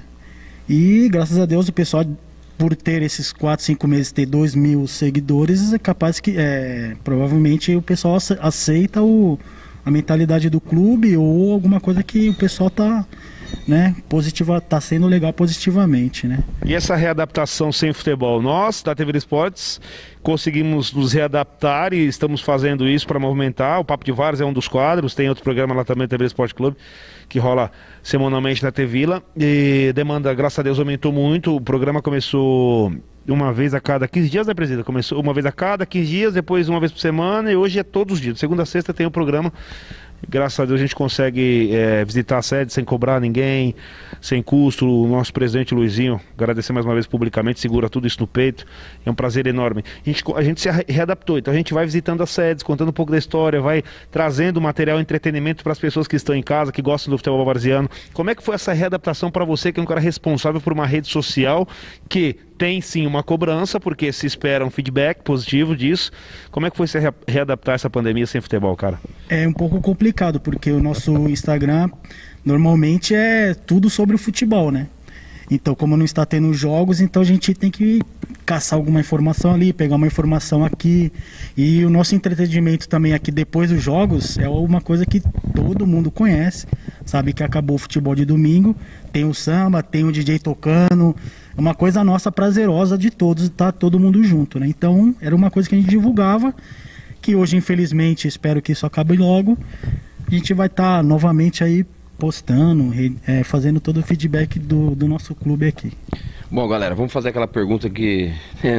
E graças a Deus o pessoal, por ter esses 4, 5 meses, ter 2 mil seguidores, é capaz que, provavelmente o pessoal aceita a mentalidade do clube ou alguma coisa que o pessoal tá, né, tá sendo legal positivamente, né? E essa readaptação sem futebol, nós da TV Esportes conseguimos nos readaptar e estamos fazendo isso para movimentar. O Papo de Várzea é um dos quadros, tem outro programa lá também, TV Esporte Clube, que rola semanalmente na TV Vila, e demanda, graças a Deus, aumentou muito. O programa começou uma vez a cada 15 dias, né, presidente? Começou uma vez a cada 15 dias, depois uma vez por semana, e hoje é todos os dias. De segunda a sexta tem o programa. Graças a Deus a gente consegue visitar a sede sem cobrar ninguém, sem custo. O nosso presidente Luizinho, agradecer mais uma vez publicamente, segura tudo isso no peito. É um prazer enorme. A gente se readaptou, então a gente vai visitando as sedes, contando um pouco da história, vai trazendo material, entretenimento para as pessoas que estão em casa, que gostam do futebol varziano. Como é que foi essa readaptação para você, que é um cara responsável por uma rede social que tem sim uma cobrança, porque se espera um feedback positivo disso? Como é que foi se readaptar essa pandemia sem futebol, cara? É um pouco complicado, porque o nosso Instagram normalmente é tudo sobre o futebol, né? Então, como não está tendo jogos, então a gente tem que caçar alguma informação ali, pegar uma informação aqui. E o nosso entretenimento também aqui depois dos jogos é uma coisa que todo mundo conhece. Sabe que acabou o futebol de domingo, tem o samba, tem o DJ tocando. É uma coisa nossa prazerosa de todos, tá todo mundo junto, né? Então, era uma coisa que a gente divulgava, que hoje, infelizmente, espero que isso acabe logo. A gente vai estar novamente aí postando, fazendo todo o feedback do nosso clube aqui. Bom, galera, vamos fazer aquela pergunta que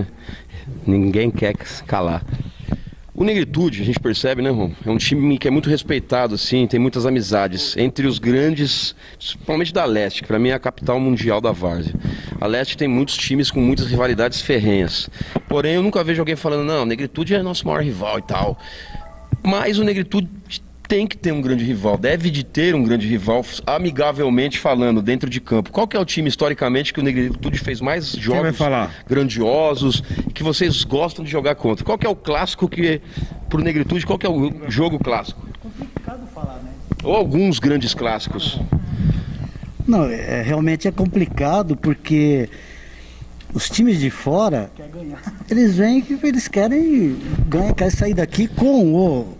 ninguém quer calar. O Negritude, a gente percebe, né, Ron? É um time que é muito respeitado, assim, tem muitas amizades entre os grandes, principalmente da Leste, que pra mim é a capital mundial da várzea. A Leste tem muitos times com muitas rivalidades ferrenhas. Porém, eu nunca vejo alguém falando, não, Negritude é nosso maior rival e tal. Mas o Negritude tem que ter um grande rival, deve de ter um grande rival, amigavelmente falando, dentro de campo. Qual que é o time, historicamente, que o Negritude fez mais jogos grandiosos, que vocês gostam de jogar contra? Qual que é o clássico que, pro Negritude, qual que é o jogo clássico? É complicado falar, né? Ou alguns grandes clássicos? Não, realmente é complicado, porque os times de fora, eles vêm que eles querem ganhar, querem sair daqui com o...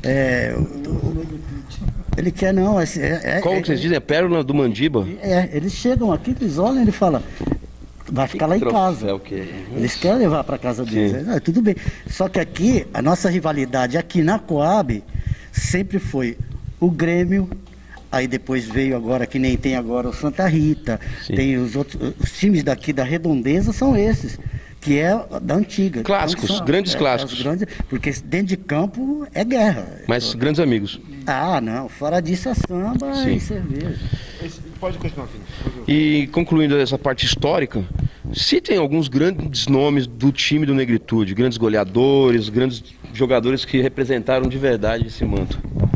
ele quer não. Como vocês dizem? É pérola do Mandiba? Eles chegam aqui, eles olham e ele fala, vai ficar lá em casa. Eles querem levar para casa deles. Tudo bem. Só que aqui, a nossa rivalidade aqui na Coab sempre foi o Grêmio. Aí depois veio agora, que nem tem agora o Santa Rita. Sim. Tem os outros, os times daqui da Redondeza são esses, que é da antiga. Clássicos, então, grandes clássicos. Porque dentro de campo é guerra. Mas grandes amigos. Ah, não. Fora disso é samba e cerveja. Pode continuar, filho. E concluindo essa parte histórica, citem alguns grandes nomes do time do Negritude, grandes goleadores, grandes jogadores que representaram de verdade esse manto.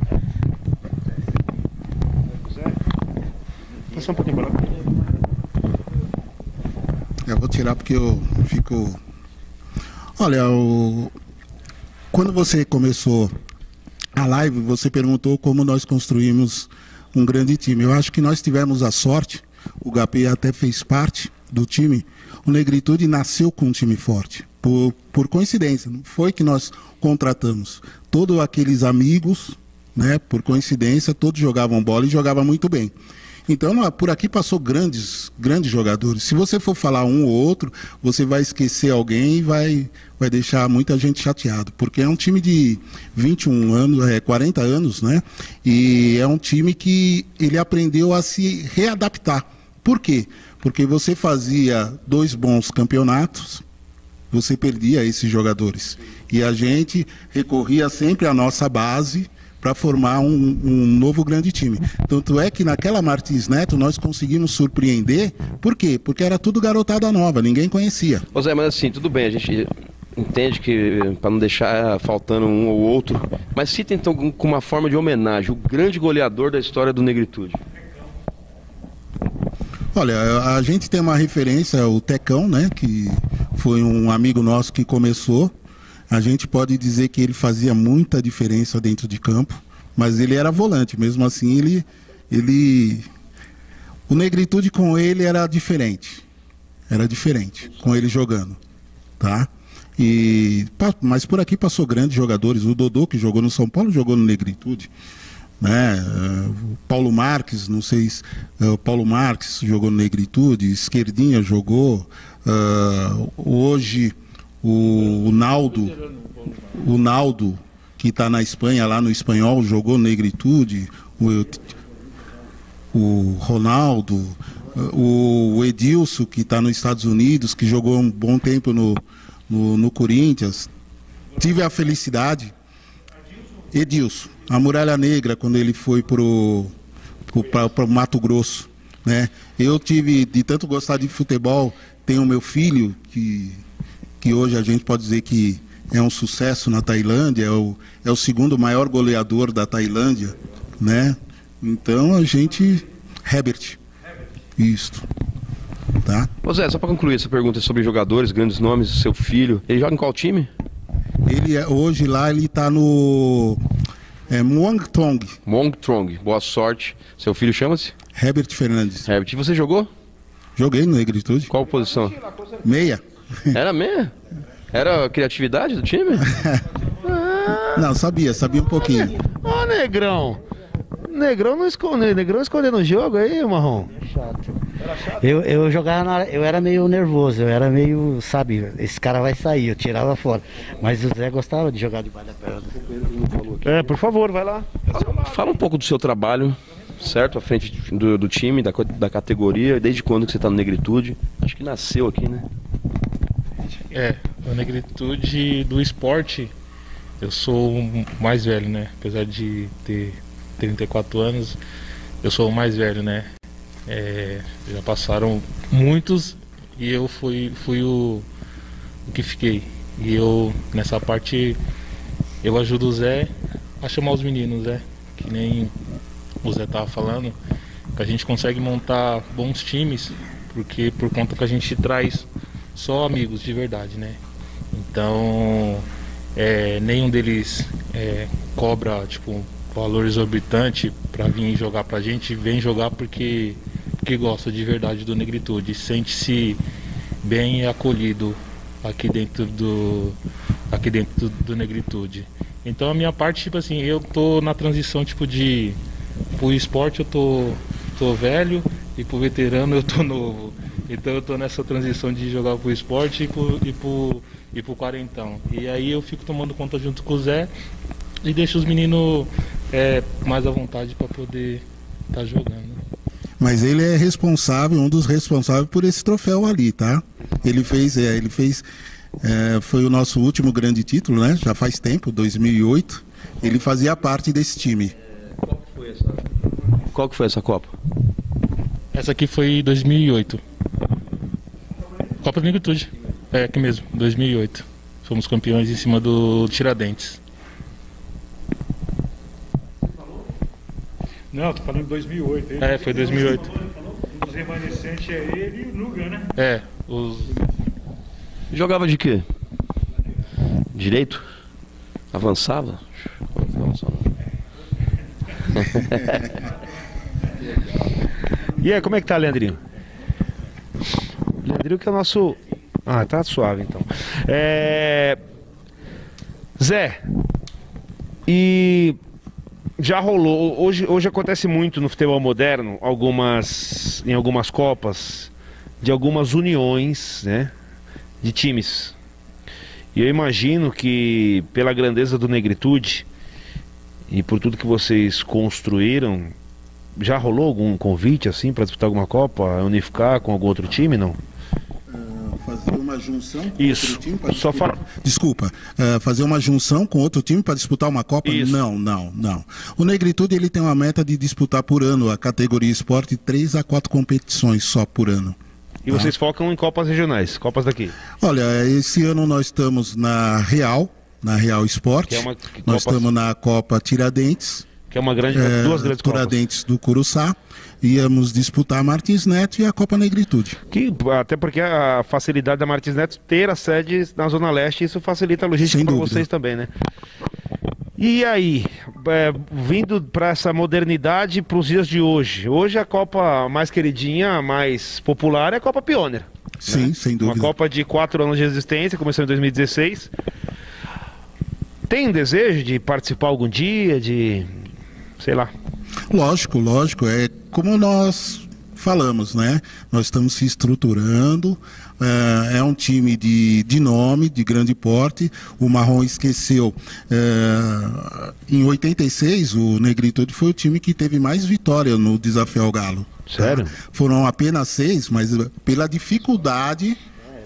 Passa um pouquinho para lá. Eu vou tirar porque eu fico... Olha, quando você começou a live, você perguntou como nós construímos um grande time. Eu acho que nós tivemos a sorte, o Gapê até fez parte do time, o Negritude nasceu com um time forte. Por coincidência, não foi que nós contratamos. Todos aqueles amigos, né, por coincidência, todos jogavam bola e jogavam muito bem. Então, por aqui passou grandes jogadores. Se você for falar um ou outro, você vai esquecer alguém e vai deixar muita gente chateado. Porque é um time de 21 anos, 40 anos, né? E é um time que ele aprendeu a se readaptar. Por quê? Porque você fazia 2 bons campeonatos, você perdia esses jogadores. E a gente recorria sempre à nossa base para formar um novo grande time. Tanto é que naquela Martins Neto nós conseguimos surpreender. Por quê? Porque era tudo garotada nova, ninguém conhecia. Ô Zé, mas assim, tudo bem, a gente entende que, para não deixar faltando um ou outro, mas cita então com uma forma de homenagem, o grande goleador da história do Negritude. Olha, a gente tem uma referência, o Tecão, né, que foi um amigo nosso que começou. A gente pode dizer que ele fazia muita diferença dentro de campo, mas ele era volante, mesmo assim o Negritude com ele era diferente com ele jogando, tá? Mas por aqui passou grandes jogadores, o Dodô, que jogou no São Paulo, jogou no Negritude, né? O Paulo Marques, não sei se o Paulo Marques jogou no Negritude, Esquerdinha jogou, hoje o Naldo, que está na Espanha, lá no Espanhol, jogou no Negritude, o Ronaldo, o Edilson, que está nos Estados Unidos, que jogou um bom tempo no Corinthians. Tive a felicidade, Edilson, a Muralha Negra, quando ele foi para o Mato Grosso, né? Eu tive, de tanto gostar de futebol, tenho meu filho, que hoje a gente pode dizer que é um sucesso na Tailândia, é o segundo maior goleador da Tailândia, né? Então a gente... Herbert. Isso. Tá? Ô Zé, só para concluir essa pergunta sobre jogadores, grandes nomes, seu filho, ele joga em qual time? Hoje lá ele está no Muang Thong. Muang Thong, boa sorte. Seu filho chama-se? Herbert Fernandes. Herbert, e você jogou? Joguei no Negritude. Qual posição? Meia. Era meia? Era a criatividade do time? Não, sabia um pouquinho. Ó, Negrão. Negrão não escondendo o jogo aí, Marrom. Eu jogava eu era meio nervoso, eu era meio, sabe, esse cara vai sair, eu tirava fora. Mas o Zé gostava de jogar debaixo da perna. Por favor, vai lá. Fala um pouco do seu trabalho, certo? À frente do time, da categoria, desde quando que você está no Negritude? Acho que nasceu aqui, né? A Negritude do esporte, eu sou o mais velho, né? Apesar de ter 34 anos, eu sou o mais velho, né? Já passaram muitos e eu fui o que fiquei. E eu, nessa parte, eu ajudo o Zé a chamar os meninos, né? Que nem o Zé tava falando, que a gente consegue montar bons times, porque por conta que a gente traz só amigos de verdade, né? Então, nenhum deles cobra, tipo, valor exorbitante pra vir jogar pra gente, vem jogar porque gosta de verdade do Negritude, sente-se bem acolhido aqui dentro do Negritude. Então a minha parte, tipo assim, eu tô na transição, tipo, pro esporte eu tô velho e pro veterano eu tô novo. Então eu tô nessa transição de jogar pro esporte e pro quarentão. E aí eu fico tomando conta junto com o Zé e deixo os meninos mais à vontade para poder estar jogando. Mas ele é responsável, um dos responsáveis por esse troféu ali, tá? Ele fez, foi o nosso último grande título, né? Já faz tempo, 2008. Ele fazia parte desse time. Qual que foi essa Copa? Essa aqui foi 2008. Copa do Negritude. É, aqui mesmo, 2008. Fomos campeões em cima do Tiradentes. Não, tô falando de 2008. Foi 2008. Os remanescentes é ele e o Nuga, né? Jogava de quê? Direito? Avançava? E aí, como é que tá, Leandrinho? Leandrinho que é o nosso... Ah, tá suave então. Zé, e já rolou, hoje acontece muito no futebol moderno, em algumas copas, de algumas uniões, né, de times. E eu imagino que pela grandeza do Negritude e por tudo que vocês construíram, já rolou algum convite assim para disputar alguma Copa, unificar com algum outro time, não? Fazer uma junção com Isso. outro time para disputar... Desculpa, fazer uma junção com outro time para disputar uma Copa? Isso. Não. O Negritude ele tem uma meta de disputar por ano a categoria esporte 3 a 4 competições só por ano. E vocês focam em Copas regionais, Copas daqui? Olha, esse ano nós estamos na Real Esporte, nós estamos na Copa Tiradentes, que é uma grande, duas grandes Copas. Tiradentes do Curuçá, íamos disputar a Martins Neto e a Copa Negritude. Até porque a facilidade da Martins Neto ter a sede na Zona Leste, isso facilita a logística para vocês também, né? E aí, vindo para essa modernidade para os dias de hoje. Hoje a Copa mais queridinha, mais popular é a Copa Pioneer. Sim, né? sem dúvida. Uma Copa de 4 anos de existência, começou em 2016. Tem desejo de participar algum dia, sei lá? Lógico. É como nós falamos, né? Nós estamos se estruturando. É um time de nome, de grande porte. O Marrom esqueceu. Em 86, o Negritude foi o time que teve mais vitória no Desafio ao Galo. Sério? Foram apenas 6, mas pela dificuldade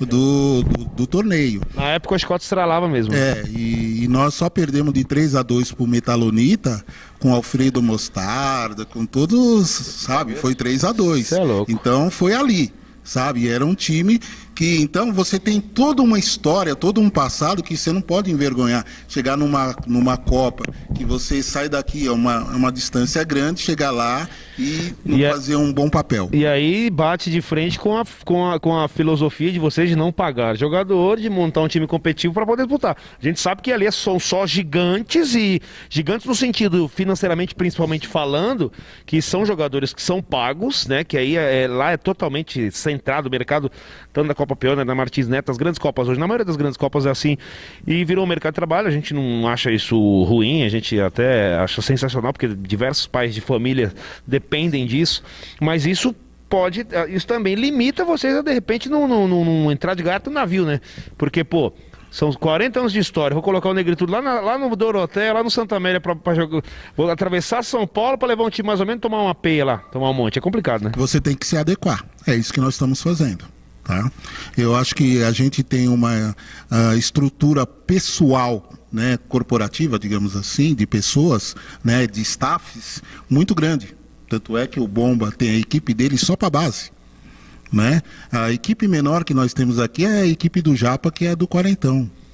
do torneio. Na época o Scott estralava mesmo. E nós só perdemos de 3-2 pro Metalonita, com Alfredo Mostarda, com todos, sabe? Foi 3-2. É louco. Então foi ali, sabe? Era um time que, então, você tem toda uma história, todo um passado que você não pode envergonhar. Chegar numa Copa, que você sai daqui, é uma distância grande, chegar lá e fazer um bom papel. E aí bate de frente com a filosofia de vocês de não pagar jogador, de montar um time competitivo para poder disputar. A gente sabe que ali são só gigantes, e gigantes no sentido financeiramente, principalmente falando, que são jogadores que são pagos, né? Que aí lá é totalmente centrado o mercado, tanto da Copa Pioneer, da Martins Neto, as grandes Copas hoje, na maioria das grandes Copas é assim, e virou um mercado de trabalho. A gente não acha isso ruim, a gente até acha sensacional, porque diversos pais de família dependem disso, mas isso também limita vocês a de repente não entrar de gato no navio, né? Porque, são 40 anos de história, vou colocar o Negritude lá no Doroteia, lá no Santa Amélia pra jogar, vou atravessar São Paulo para levar um time mais ou menos, tomar uma peia lá, tomar um monte, é complicado, né? Você tem que se adequar, é isso que nós estamos fazendo, tá? Eu acho que a gente tem uma estrutura pessoal, né, corporativa, digamos assim, de pessoas, né, de staffs, muito grande. Tanto é que o Bomba tem a equipe dele só para base, né? A equipe menor que nós temos aqui é a equipe do Japa, que é do Quarentão,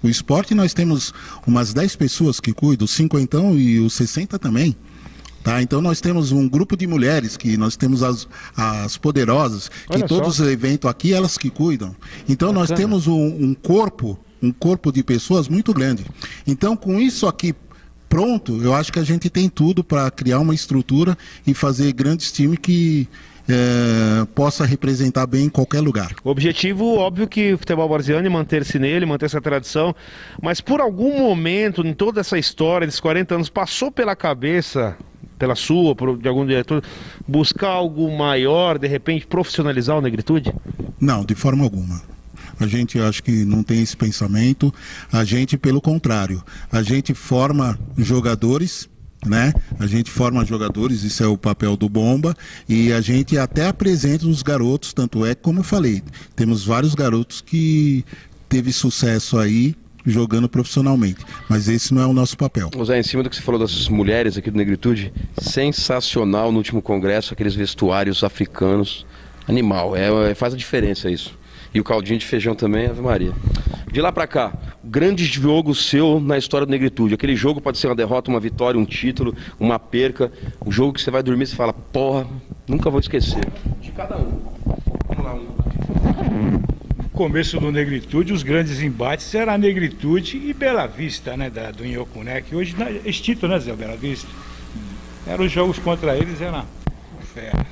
O esporte nós temos umas 10 pessoas que cuidam, os 50 e os 60 também. Tá, então nós temos um grupo de mulheres, que nós temos as poderosas, que todos os eventos aqui, elas que cuidam. Então nós temos um corpo de pessoas muito grande. Então com isso aqui pronto, eu acho que a gente tem tudo para criar uma estrutura e fazer grandes times que possa representar bem em qualquer lugar. O objetivo, óbvio, que o futebol varziano é manter-se nele, manter essa tradição, mas por algum momento, em toda essa história desses 40 anos, passou pela cabeça, pela sua, de algum diretor, buscar algo maior, de repente profissionalizar o Negritude? Não, de forma alguma. A gente acho que não tem esse pensamento. A gente, pelo contrário, a gente forma jogadores, né? A gente forma jogadores, isso é o papel do Bomba, e a gente até apresenta os garotos, tanto é como eu falei, temos vários garotos que teve sucesso aí jogando profissionalmente, mas esse não é o nosso papel. Zé, em cima do que você falou das mulheres aqui do Negritude, sensacional no último congresso, aqueles vestuários africanos, animal, faz a diferença isso. E o caldinho de feijão também, Ave Maria. De lá pra cá, grande jogo seu na história do Negritude. Aquele jogo pode ser uma derrota, uma vitória, um título, uma perca. Um jogo que você vai dormir e você fala, porra, nunca vou esquecer. De cada um. Vamos lá, No começo do Negritude, os grandes embates eram a Negritude e Bela Vista, né, do Inhocuné, que hoje é extinto, né, Zé, o Bela Vista? Eram os jogos contra eles, era fera.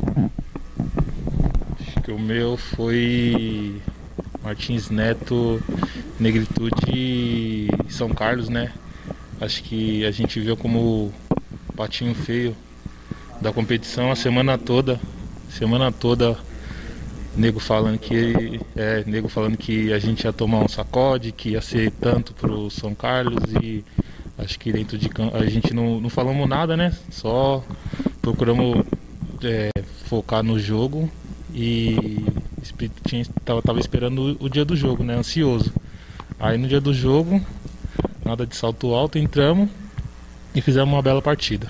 Que o meu foi Martins Neto, Negritude e São Carlos, né? Acho que a gente viu como patinho feio da competição a semana toda, nego falando que a gente ia tomar um sacode, que ia ser tanto pro São Carlos, e acho que dentro de campo a gente não falamos nada, né? Só procuramos focar no jogo. E tava esperando o dia do jogo, né? Ansioso. Aí no dia do jogo, nada de salto alto, entramos e fizemos uma bela partida.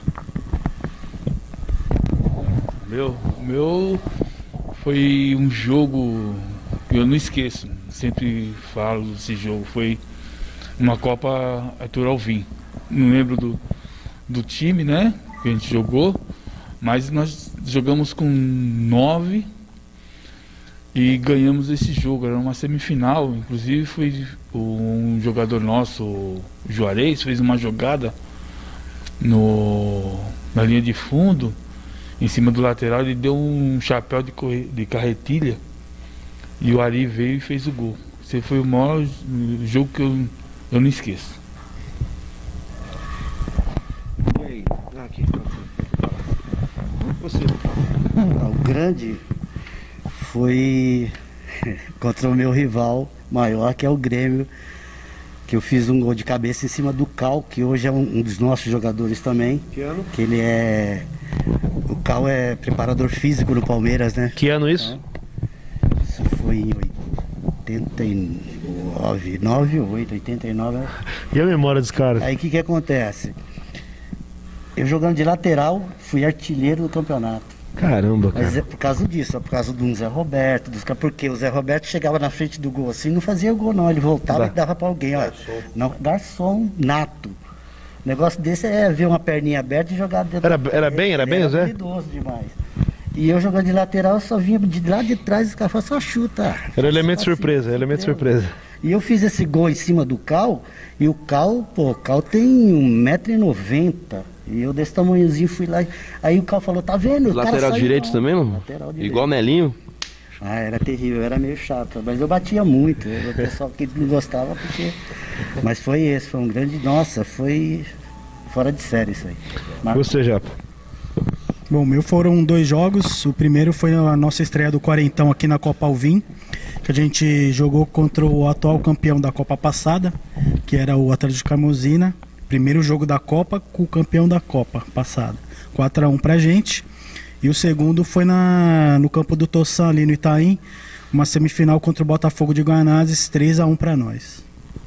O meu foi um jogo que eu não esqueço. Sempre falo desse jogo. Foi uma Copa Arthur Alvim. Não lembro do time, né? Que a gente jogou, mas nós jogamos com 9. E ganhamos esse jogo, era uma semifinal, inclusive foi um jogador nosso, o Juarez, fez uma jogada na linha de fundo, em cima do lateral, ele deu um chapéu de carretilha e o Ari veio e fez o gol. Esse foi o maior jogo que eu não esqueço. E aí? Aqui. Você. O grande foi contra o meu rival maior, que é o Grêmio, que eu fiz um gol de cabeça em cima do Cal, que hoje é um dos nossos jogadores também. Que ano? Que ele o Cal é preparador físico no Palmeiras, né? Que ano isso? Isso foi em 89 ou 89. E a memória dos caras? Aí o que acontece? Eu jogando de lateral, fui artilheiro do campeonato. Caramba, cara. Mas é por causa disso, é por causa do Zé Roberto, porque o Zé Roberto chegava na frente do gol assim, não fazia o gol não, ele voltava e dava pra alguém, ó. Não, garçom nato. O negócio desse é ver uma perninha aberta e jogar dentro. Era bem, Zé? Habilidoso demais. E eu jogando de lateral, eu só vinha de lá de trás e os caras falavam, só chuta. Era elemento surpresa, elemento surpresa. E eu fiz esse gol em cima do Cal, e o Cal tem 1,90 m. E eu desse tamanhozinho fui lá, aí o Cal falou, tá vendo? Lateral direito também, não? Lateral direito. Igual Nelinho? Ah, era terrível, era meio chato, mas eu batia muito, o pessoal que não gostava, porque... Mas foi um grande... Nossa, foi fora de série isso aí. Você, Japa? Bom, meu foram 2 jogos, o primeiro foi a nossa estreia do Quarentão aqui na Copa Alvim, que a gente jogou contra o atual campeão da Copa passada, que era o Atlético de Camosina. Primeiro jogo da Copa com o campeão da Copa passada, 4-1 pra gente. E o segundo foi no campo do Tossan, ali no Itaim, uma semifinal contra o Botafogo de Guanazes, 3-1 pra nós.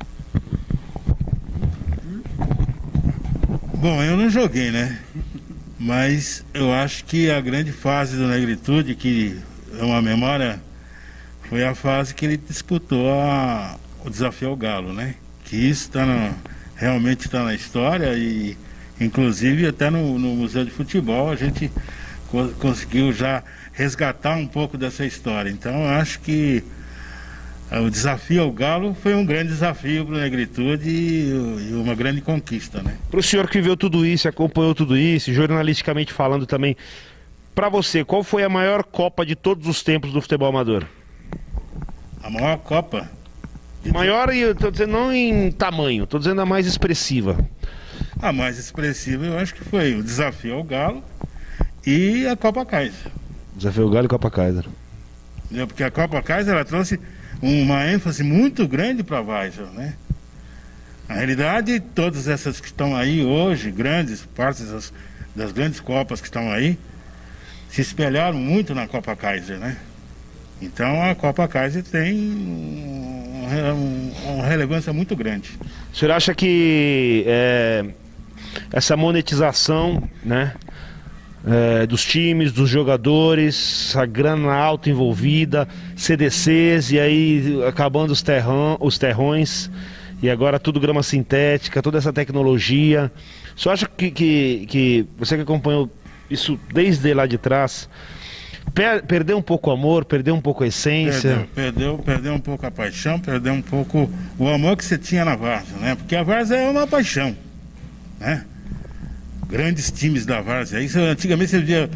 Bom, eu não joguei, né? Mas eu acho que a grande fase do Negritude, que é uma memória, foi a fase que ele disputou o desafio ao Galo, né? que isso realmente está na história e inclusive até no Museu de Futebol a gente conseguiu já resgatar um pouco dessa história. Então eu acho que o desafio ao Galo foi um grande desafio para a Negritude e uma grande conquista, né? Para o senhor que viu tudo isso, acompanhou tudo isso, jornalisticamente falando também, para você, qual foi a maior Copa de todos os tempos do futebol amador? A maior Copa? Maior, e eu estou dizendo não em tamanho, estou dizendo a mais expressiva. A mais expressiva eu acho que foi o desafio ao Galo e a Copa Kaiser. Desafio ao Galo e Copa Kaiser. Porque a Copa Kaiser ela trouxe uma ênfase muito grande para a Várzea, né? Na realidade, todas essas que estão aí hoje, grandes partes das grandes Copas que estão aí, se espelharam muito na Copa Kaiser, né? Então a Copa Kaiser tem uma relevância muito grande. O senhor acha que essa monetização, né, dos times, dos jogadores, a grana alta envolvida, CDCs e aí acabando os terrões e agora tudo grama sintética, toda essa tecnologia, o senhor acha que você que acompanhou isso desde lá de trás, perdeu um pouco o amor, perdeu um pouco a essência? Perdeu um pouco a paixão, perdeu um pouco o amor que você tinha na Várzea, né? Porque a Várzea é uma paixão, né? Grandes times da Várzea. Isso, antigamente você ia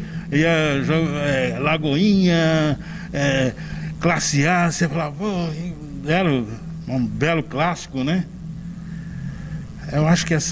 Lagoinha, Classe A, você falava, pô, era um belo clássico, né? Eu acho que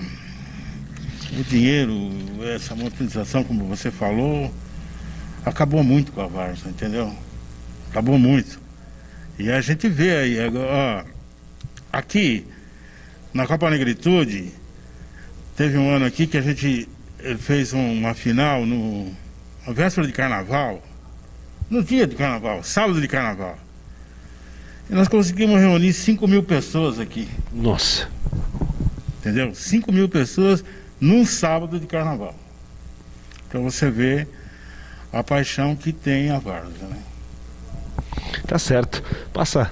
o dinheiro, essa monetização, como você falou, acabou muito com a Várzea, entendeu? Acabou muito. E a gente vê aí, ó, aqui, na Copa Negritude, teve um ano aqui que a gente fez uma final na véspera de Carnaval, no dia de Carnaval, sábado de Carnaval. E nós conseguimos reunir 5.000 pessoas aqui. Nossa. Entendeu? 5.000 pessoas num sábado de Carnaval. Então você vê a paixão que tem a Várzea, né? Tá certo. Passa.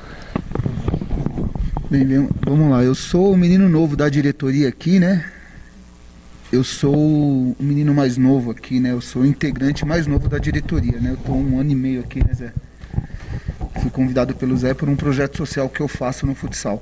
Bem, vamos lá. Eu sou o menino novo da diretoria aqui, né? Eu sou o menino mais novo aqui, né? Eu sou o integrante mais novo da diretoria, né? Eu tô 1 ano e meio aqui, né, Zé? Fui convidado pelo Zé por um projeto social que eu faço no futsal.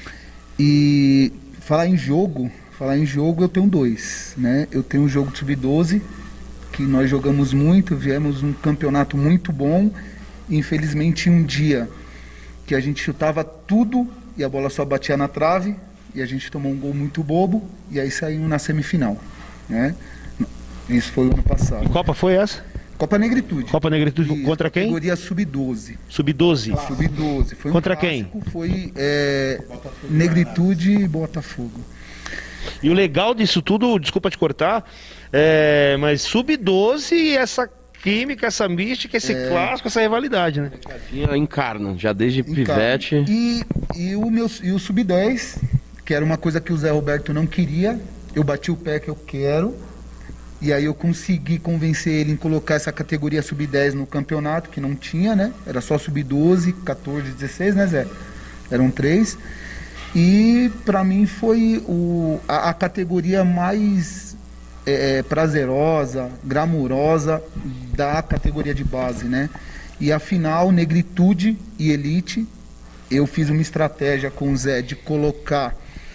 E falar em jogo eu tenho 2, né? Eu tenho um jogo de sub-12, que nós jogamos muito, viemos um campeonato muito bom. Infelizmente um dia que a gente chutava tudo e a bola só batia na trave, e a gente tomou um gol muito bobo, e aí saímos na semifinal, né? Isso foi o ano passado. Que Copa foi essa? Copa Negritude. Copa Negritude. Isso, contra quem? Categoria sub-12. Sub-12? Sub-12. Foi contra um clássico, quem? Foi Negritude e Botafogo. E o legal disso tudo, desculpa te cortar, mas sub-12 e essa química, essa mística, esse clássico, essa rivalidade, né? Encarna, já desde pivete. E o sub-10, que era uma coisa que o Zé Roberto não queria, eu bati o pé que eu quero, e aí eu consegui convencer ele em colocar essa categoria sub-10 no campeonato, que não tinha, né? Era só sub-12, 14, 16, né, Zé? Eram 3. E para mim foi a categoria mais prazerosa, glamurosa da categoria de base, né? E a final, Negritude e Elite, eu fiz uma estratégia com o Zé de colocar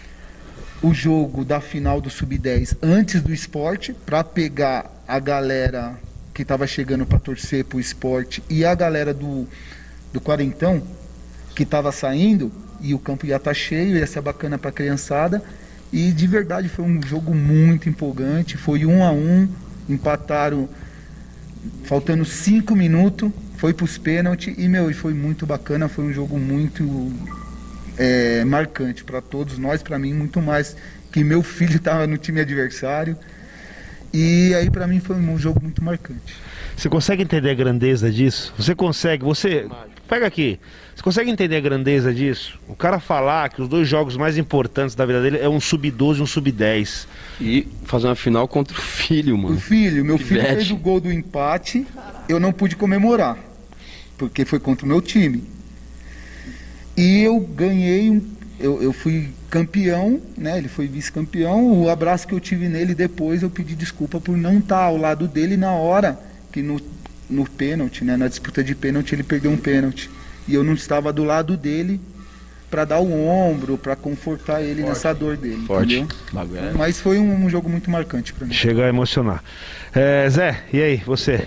o jogo da final do Sub-10 antes do esporte, para pegar a galera que estava chegando para torcer pro esporte e a galera do quarentão que estava saindo, e o campo ia estar cheio, ia ser bacana para a criançada. E de verdade foi um jogo muito empolgante, foi 1-1, empataram faltando 5 minutos, foi para os pênaltis e foi muito bacana, foi um jogo muito marcante para todos nós, para mim muito mais que meu filho estava no time adversário, e aí para mim foi um jogo muito marcante. Você consegue entender a grandeza disso? Pega aqui, você consegue entender a grandeza disso? O cara falar que os 2 jogos mais importantes da vida dele é um sub-12 e um sub-10. E fazer uma final contra o filho, mano. Meu filho fez o gol do empate, eu não pude comemorar, porque foi contra o meu time. E eu ganhei eu fui campeão, né? Ele foi vice-campeão. O abraço que eu tive nele depois, eu pedi desculpa por não estar ao lado dele na hora que no pênalti, né? Na disputa de pênalti, ele perdeu um pênalti. E eu não estava do lado dele para dar o ombro, para confortar ele nessa dor dele. Forte. Mas foi um jogo muito marcante para mim. Chega a emocionar. Zé, e aí, você?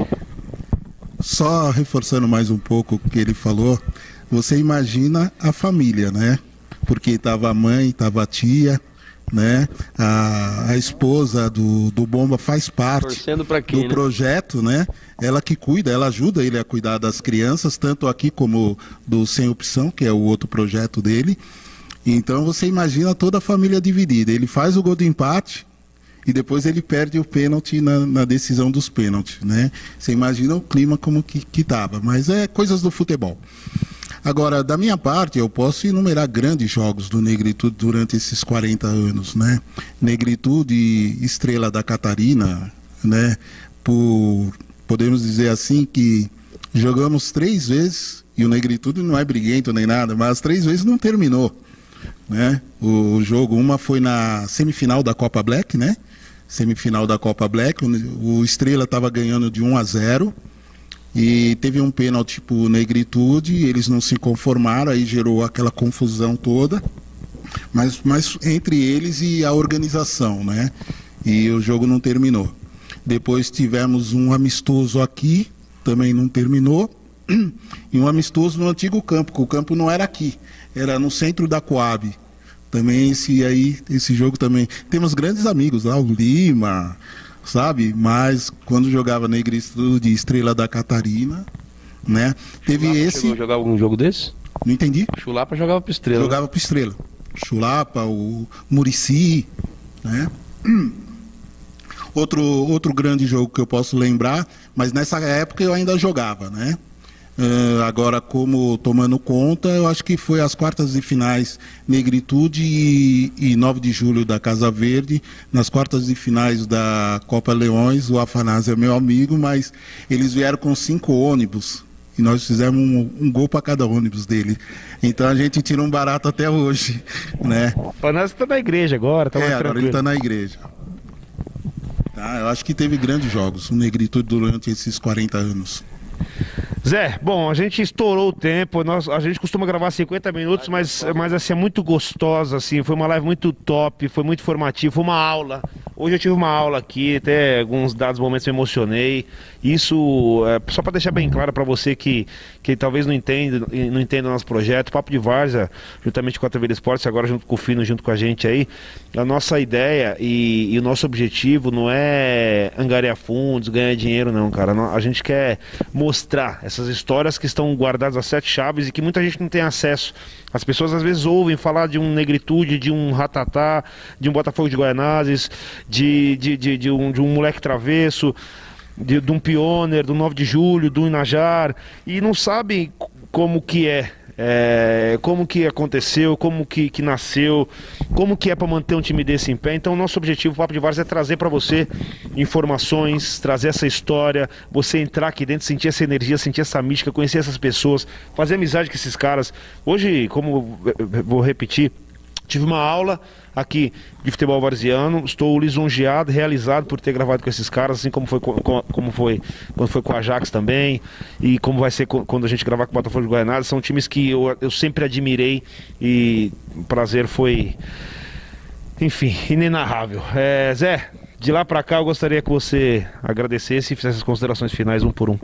Só reforçando mais um pouco o que ele falou, você imagina a família, né? Porque estava a mãe, estava a tia, né? A esposa do Bomba faz parte do projeto, né? Ela que cuida, ela ajuda ele a cuidar das crianças, tanto aqui como do Sem Opção, que é o outro projeto dele. Então você imagina toda a família dividida. Ele faz o gol de empate e depois ele perde o pênalti na decisão dos pênaltis, né? Você imagina o clima como que estava, mas é coisas do futebol. Agora, da minha parte, eu posso enumerar grandes jogos do Negritude durante esses 40 anos, né? Negritude, Estrela da Catarina, né? Podemos dizer assim que jogamos 3 vezes, e o Negritude não é briguento nem nada, mas 3 vezes não terminou, né? O jogo, uma foi na semifinal da Copa Black, né? Semifinal da Copa Black, o Estrela estava ganhando de 1-0, e teve um pênalti pro Negritude, eles não se conformaram, aí gerou aquela confusão toda, mas entre eles e a organização, né? E o jogo não terminou. Depois tivemos um amistoso aqui, também não terminou, e um amistoso no antigo campo, que o campo não era aqui, era no centro da Coab. Também esse jogo também. Temos grandes amigos lá, o Lima, sabe? Mas quando jogava Negritude, Estrela da Catarina, né? Teve Chulapa esse. Chegou a jogar algum jogo desse? Não entendi. Chulapa jogava pro Estrela. Jogava pro Estrela. Chulapa, o Muricy, né? Outro grande jogo que eu posso lembrar, mas nessa época eu ainda jogava, né? Agora, como tomando conta, eu acho que foi as quartas de finais Negritude e 9 de julho da Casa Verde. Nas quartas de finais da Copa Leões, o Afanásio é meu amigo, mas eles vieram com 5 ônibus e nós fizemos um gol para cada ônibus dele. Então a gente tira um barato até hoje, né? O Afanásio está na igreja agora, tá mais agora tranquilo. ele está na igreja. Tá, eu acho que teve grandes jogos, o Negritude durante esses 40 anos. Zé, bom, a gente estourou o tempo, a gente costuma gravar 50 minutos, mas assim, é muito gostosa, assim, foi uma live muito top, foi muito informativa, foi uma aula. Hoje eu tive uma aula aqui, até alguns dados momentos me emocionei. Isso é só para deixar bem claro para você que talvez não entenda o nosso projeto. Papo de Várzea, juntamente com a TV Esportes, agora junto com o Fino, junto com a gente aí, a nossa ideia e o nosso objetivo não é angariar fundos, ganhar dinheiro não, cara. A gente quer mostrar essas histórias que estão guardadas às 7 chaves e que muita gente não tem acesso. As pessoas às vezes ouvem falar de um Negritude, de um Ratatá, de um Botafogo de Guaianazes, de um moleque travesso, de um Pioneer, do 9 de julho, do Inajar, e não sabem como que como que aconteceu, como que nasceu, como que é para manter um time desse em pé. Então o nosso objetivo, o Papo de Várzea, é trazer para você informações, trazer essa história, você entrar aqui dentro, sentir essa energia, sentir essa mística, conhecer essas pessoas, fazer amizade com esses caras. Hoje, como eu vou repetir, tive uma aula aqui de futebol varziano, estou lisonjeado, realizado por ter gravado com esses caras, assim como foi quando foi com a Ajax também, e como vai ser quando a gente gravar com o Botafogo de Guaianazes. São times que eu sempre admirei e o prazer foi, enfim, inenarrável. Zé, de lá para cá eu gostaria que você agradecesse e fizesse as considerações finais um por um.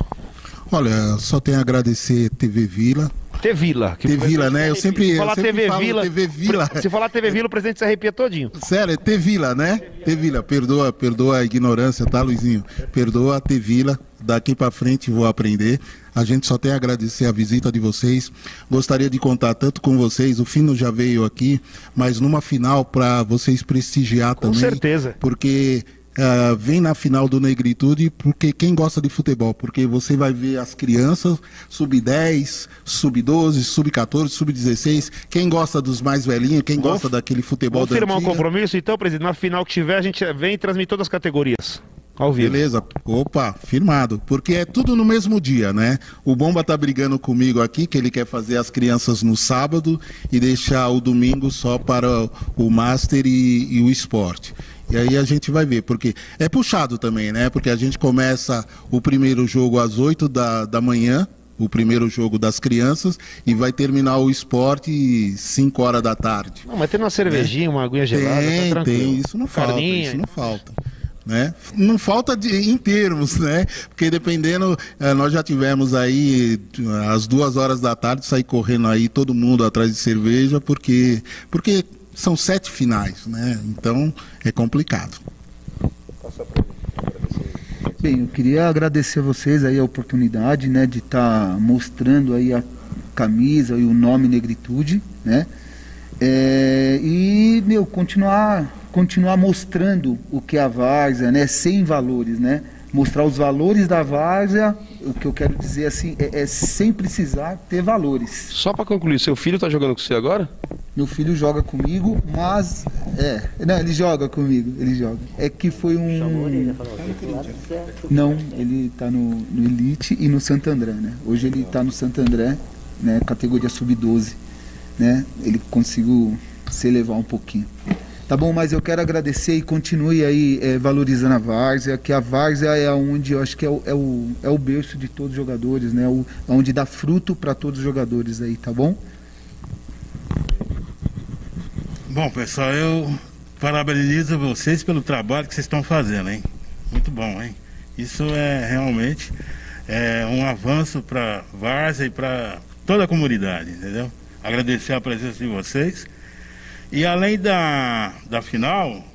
Olha, só tenho a agradecer TV Vila. T-Vila. T-Vila, né? Eu sempre falo TV Vila. Se falar TV Vila, o presidente se arrepia todinho. Sério, é T-Vila, né? T-Vila, perdoa a ignorância, tá, Luizinho? Perdoa a T-Vila, daqui pra frente vou aprender. A gente só tem a agradecer a visita de vocês. Gostaria de contar tanto com vocês, o Fino já veio aqui, mas numa final para vocês prestigiar também. Com certeza. Porque... vem na final do Negritude, porque quem gosta de futebol, porque você vai ver as crianças, sub-10, sub-12, sub-14, sub-16, quem gosta dos mais velhinhos, quem gosta daquele futebol da antiga. Vamos firmar um compromisso, então, presidente, na final que tiver, a gente vem e transmite todas as categorias. Ao vivo. Beleza? Opa, firmado. Porque é tudo no mesmo dia, né? O Bomba tá brigando comigo aqui, que ele quer fazer as crianças no sábado e deixar o domingo só para o Master e o esporte. E aí a gente vai ver, porque é puxado também, né? Porque a gente começa o primeiro jogo às 8 da manhã, o primeiro jogo das crianças, e vai terminar o esporte 5 horas da tarde. Não, mas tem uma cervejinha, uma aguinha gelada, tá tranquilo. Tem, isso não falta, Carninha. isso não falta. Né? Não falta em termos, né? Porque dependendo, nós já tivemos aí às 2 horas da tarde sair correndo aí todo mundo atrás de cerveja, porque são 7 finais, né? Então é complicado. Bem, eu queria agradecer a vocês aí a oportunidade, né, de estar mostrando aí a camisa e o nome Negritude, né? E, meu, continuar mostrando o que é a várzea, né, sem valores, né? Mostrar os valores da várzea, o que eu quero dizer assim, é sem precisar ter valores. Só para concluir, seu filho tá jogando com você agora? Meu filho joga comigo, mas não, ele joga comigo, ele joga. É que foi Não, ele tá no Elite e no Santo André, né? Hoje ele tá no Santo André, né, categoria sub-12, né? Ele conseguiu se elevar um pouquinho. Tá bom, mas eu quero agradecer e continue aí valorizando a várzea, que a várzea é onde eu acho que é o berço de todos os jogadores, né? Onde dá fruto para todos os jogadores aí, tá bom? Bom, pessoal, eu parabenizo vocês pelo trabalho que vocês estão fazendo, hein? Muito bom, hein? Isso é realmente um avanço para a várzea e para toda a comunidade, entendeu? Agradecer a presença de vocês. E além da final,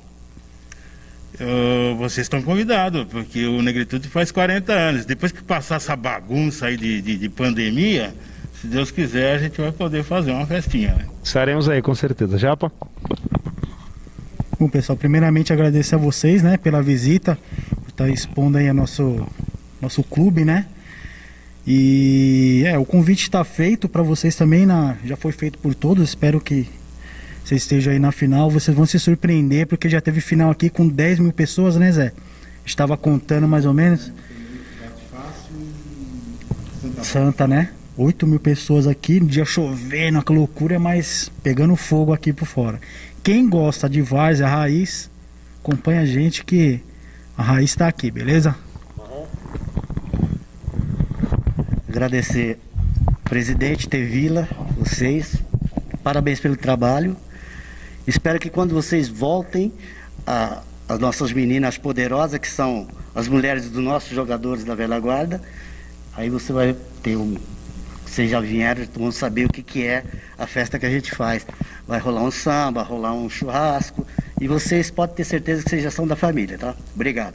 vocês estão convidados, porque o Negritude faz 40 anos. Depois que passar essa bagunça aí de pandemia, se Deus quiser, a gente vai poder fazer uma festinha, né? Estaremos aí, com certeza. Japa? Bom, pessoal, primeiramente agradecer a vocês, né, pela visita, por estar expondo aí a nosso clube, né? E o convite está feito para vocês também, já foi feito por todos, espero que vocês estejam aí na final, vocês vão se surpreender, porque já teve final aqui com 10 mil pessoas, né, Zé? Estava contando mais ou menos. Santa, né? 8 mil pessoas aqui, no dia chovendo, aquela loucura, mas pegando fogo aqui por fora. Quem gosta de várzea, a raiz, acompanha a gente que a raiz está aqui, beleza? Agradecer, presidente Tevila, vocês, parabéns pelo trabalho. Espero que quando vocês voltem, as nossas meninas poderosas, que são as mulheres dos nossos jogadores da velha guarda, aí você vai ter vocês já vieram, vão saber o que é a festa que a gente faz. Vai rolar um samba, rolar um churrasco, e vocês podem ter certeza que vocês já são da família, tá? Obrigado.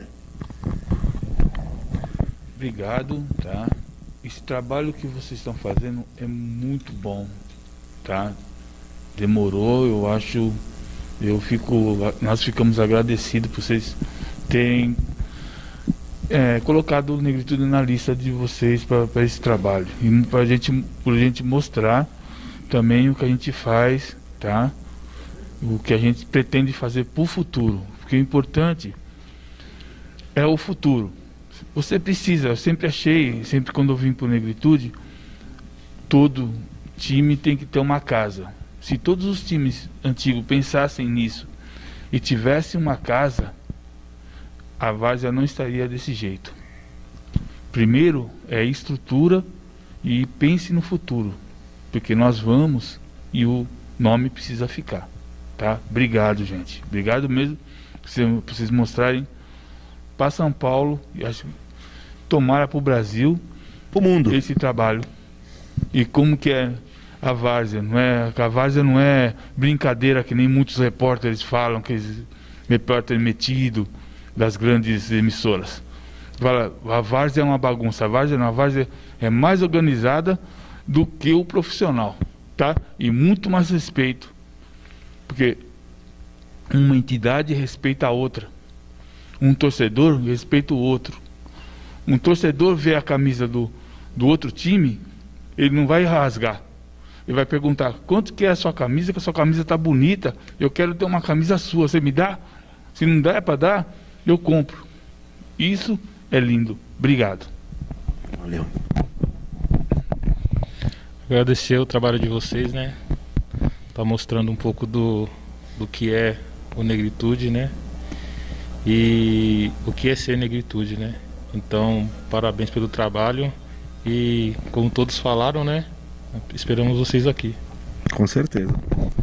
Obrigado, tá? Esse trabalho que vocês estão fazendo é muito bom, tá? Demorou, eu acho, nós ficamos agradecidos por vocês terem colocado o Negritude na lista de vocês para esse trabalho e por gente mostrar também o que a gente faz, tá? O que a gente pretende fazer para o futuro, porque o importante é o futuro. Você precisa, eu sempre achei, sempre quando eu vim para o Negritude, todo time tem que ter uma casa. Se todos os times antigos pensassem nisso e tivessem uma casa, a várzea não estaria desse jeito. Primeiro é estrutura e pense no futuro, porque nós vamos e o nome precisa ficar, tá? Obrigado, gente. Obrigado mesmo por vocês mostrarem para São Paulo e acho tomara para o Brasil, para o mundo, esse trabalho e como que é a várzea. A várzea não é brincadeira que nem muitos repórteres falam, que repórter metido das grandes emissoras. A várzea é uma bagunça. A várzea é mais organizada do que o profissional, tá? E muito mais respeito, porque uma entidade respeita a outra, um torcedor respeita o outro. Um torcedor vê a camisa do outro time, ele não vai rasgar, ele vai perguntar: quanto que é a sua camisa? Que a sua camisa está bonita, eu quero ter uma camisa sua, você me dá? Se não dá para dar, eu compro. Isso é lindo. Obrigado. Valeu. Agradecer o trabalho de vocês, né? Tá mostrando um pouco do que é o Negritude, né? E o que é ser Negritude, né? Então, parabéns pelo trabalho e, como todos falaram, né? Esperamos vocês aqui. Com certeza.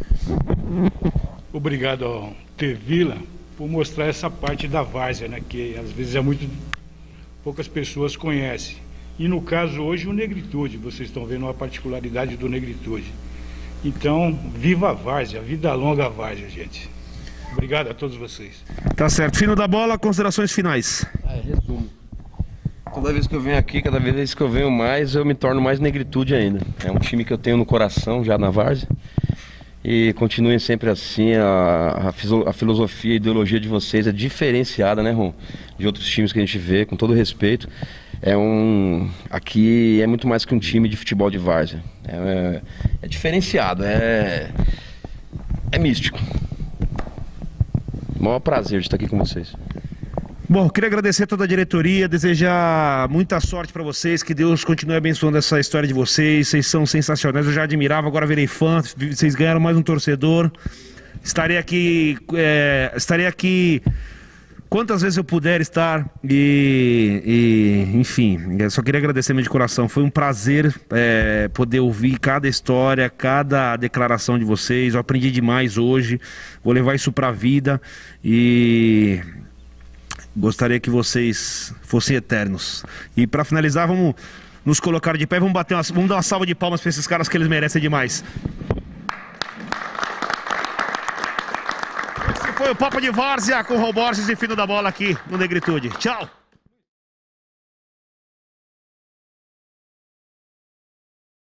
Obrigado ao T-Vila por mostrar essa parte da várzea, né? Que às vezes poucas pessoas conhecem. E no caso hoje o Negritude, vocês estão vendo uma particularidade do Negritude. Então, viva a várzea, vida longa a várzea, gente. Obrigado a todos vocês. Tá certo. Fino da bola, considerações finais. Resumo. Toda vez que eu venho aqui, cada vez que eu venho mais, eu me torno mais Negritude ainda. É um time que eu tenho no coração já na várzea. E continuem sempre assim. A filosofia e a ideologia de vocês é diferenciada, né, Ron? De outros times que a gente vê, com todo respeito. Aqui é muito mais que um time de futebol de várzea. É diferenciado, é místico. Maior prazer de estar aqui com vocês. Bom, queria agradecer a toda a diretoria, desejar muita sorte pra vocês, que Deus continue abençoando essa história de vocês. Vocês são sensacionais, eu já admirava, agora virei fã. Vocês ganharam mais um torcedor. Estarei aqui quantas vezes eu puder estar enfim, só queria agradecer mesmo de coração. Foi um prazer poder ouvir cada história, cada declaração de vocês. Eu aprendi demais hoje, vou levar isso pra vida e gostaria que vocês fossem eternos. E pra finalizar, vamos nos colocar de pé, vamos dar uma salva de palmas pra esses caras que eles merecem demais. Esse foi o Papo de Várzea com o Ron Borges e Fino da Bola aqui no Negritude. Tchau!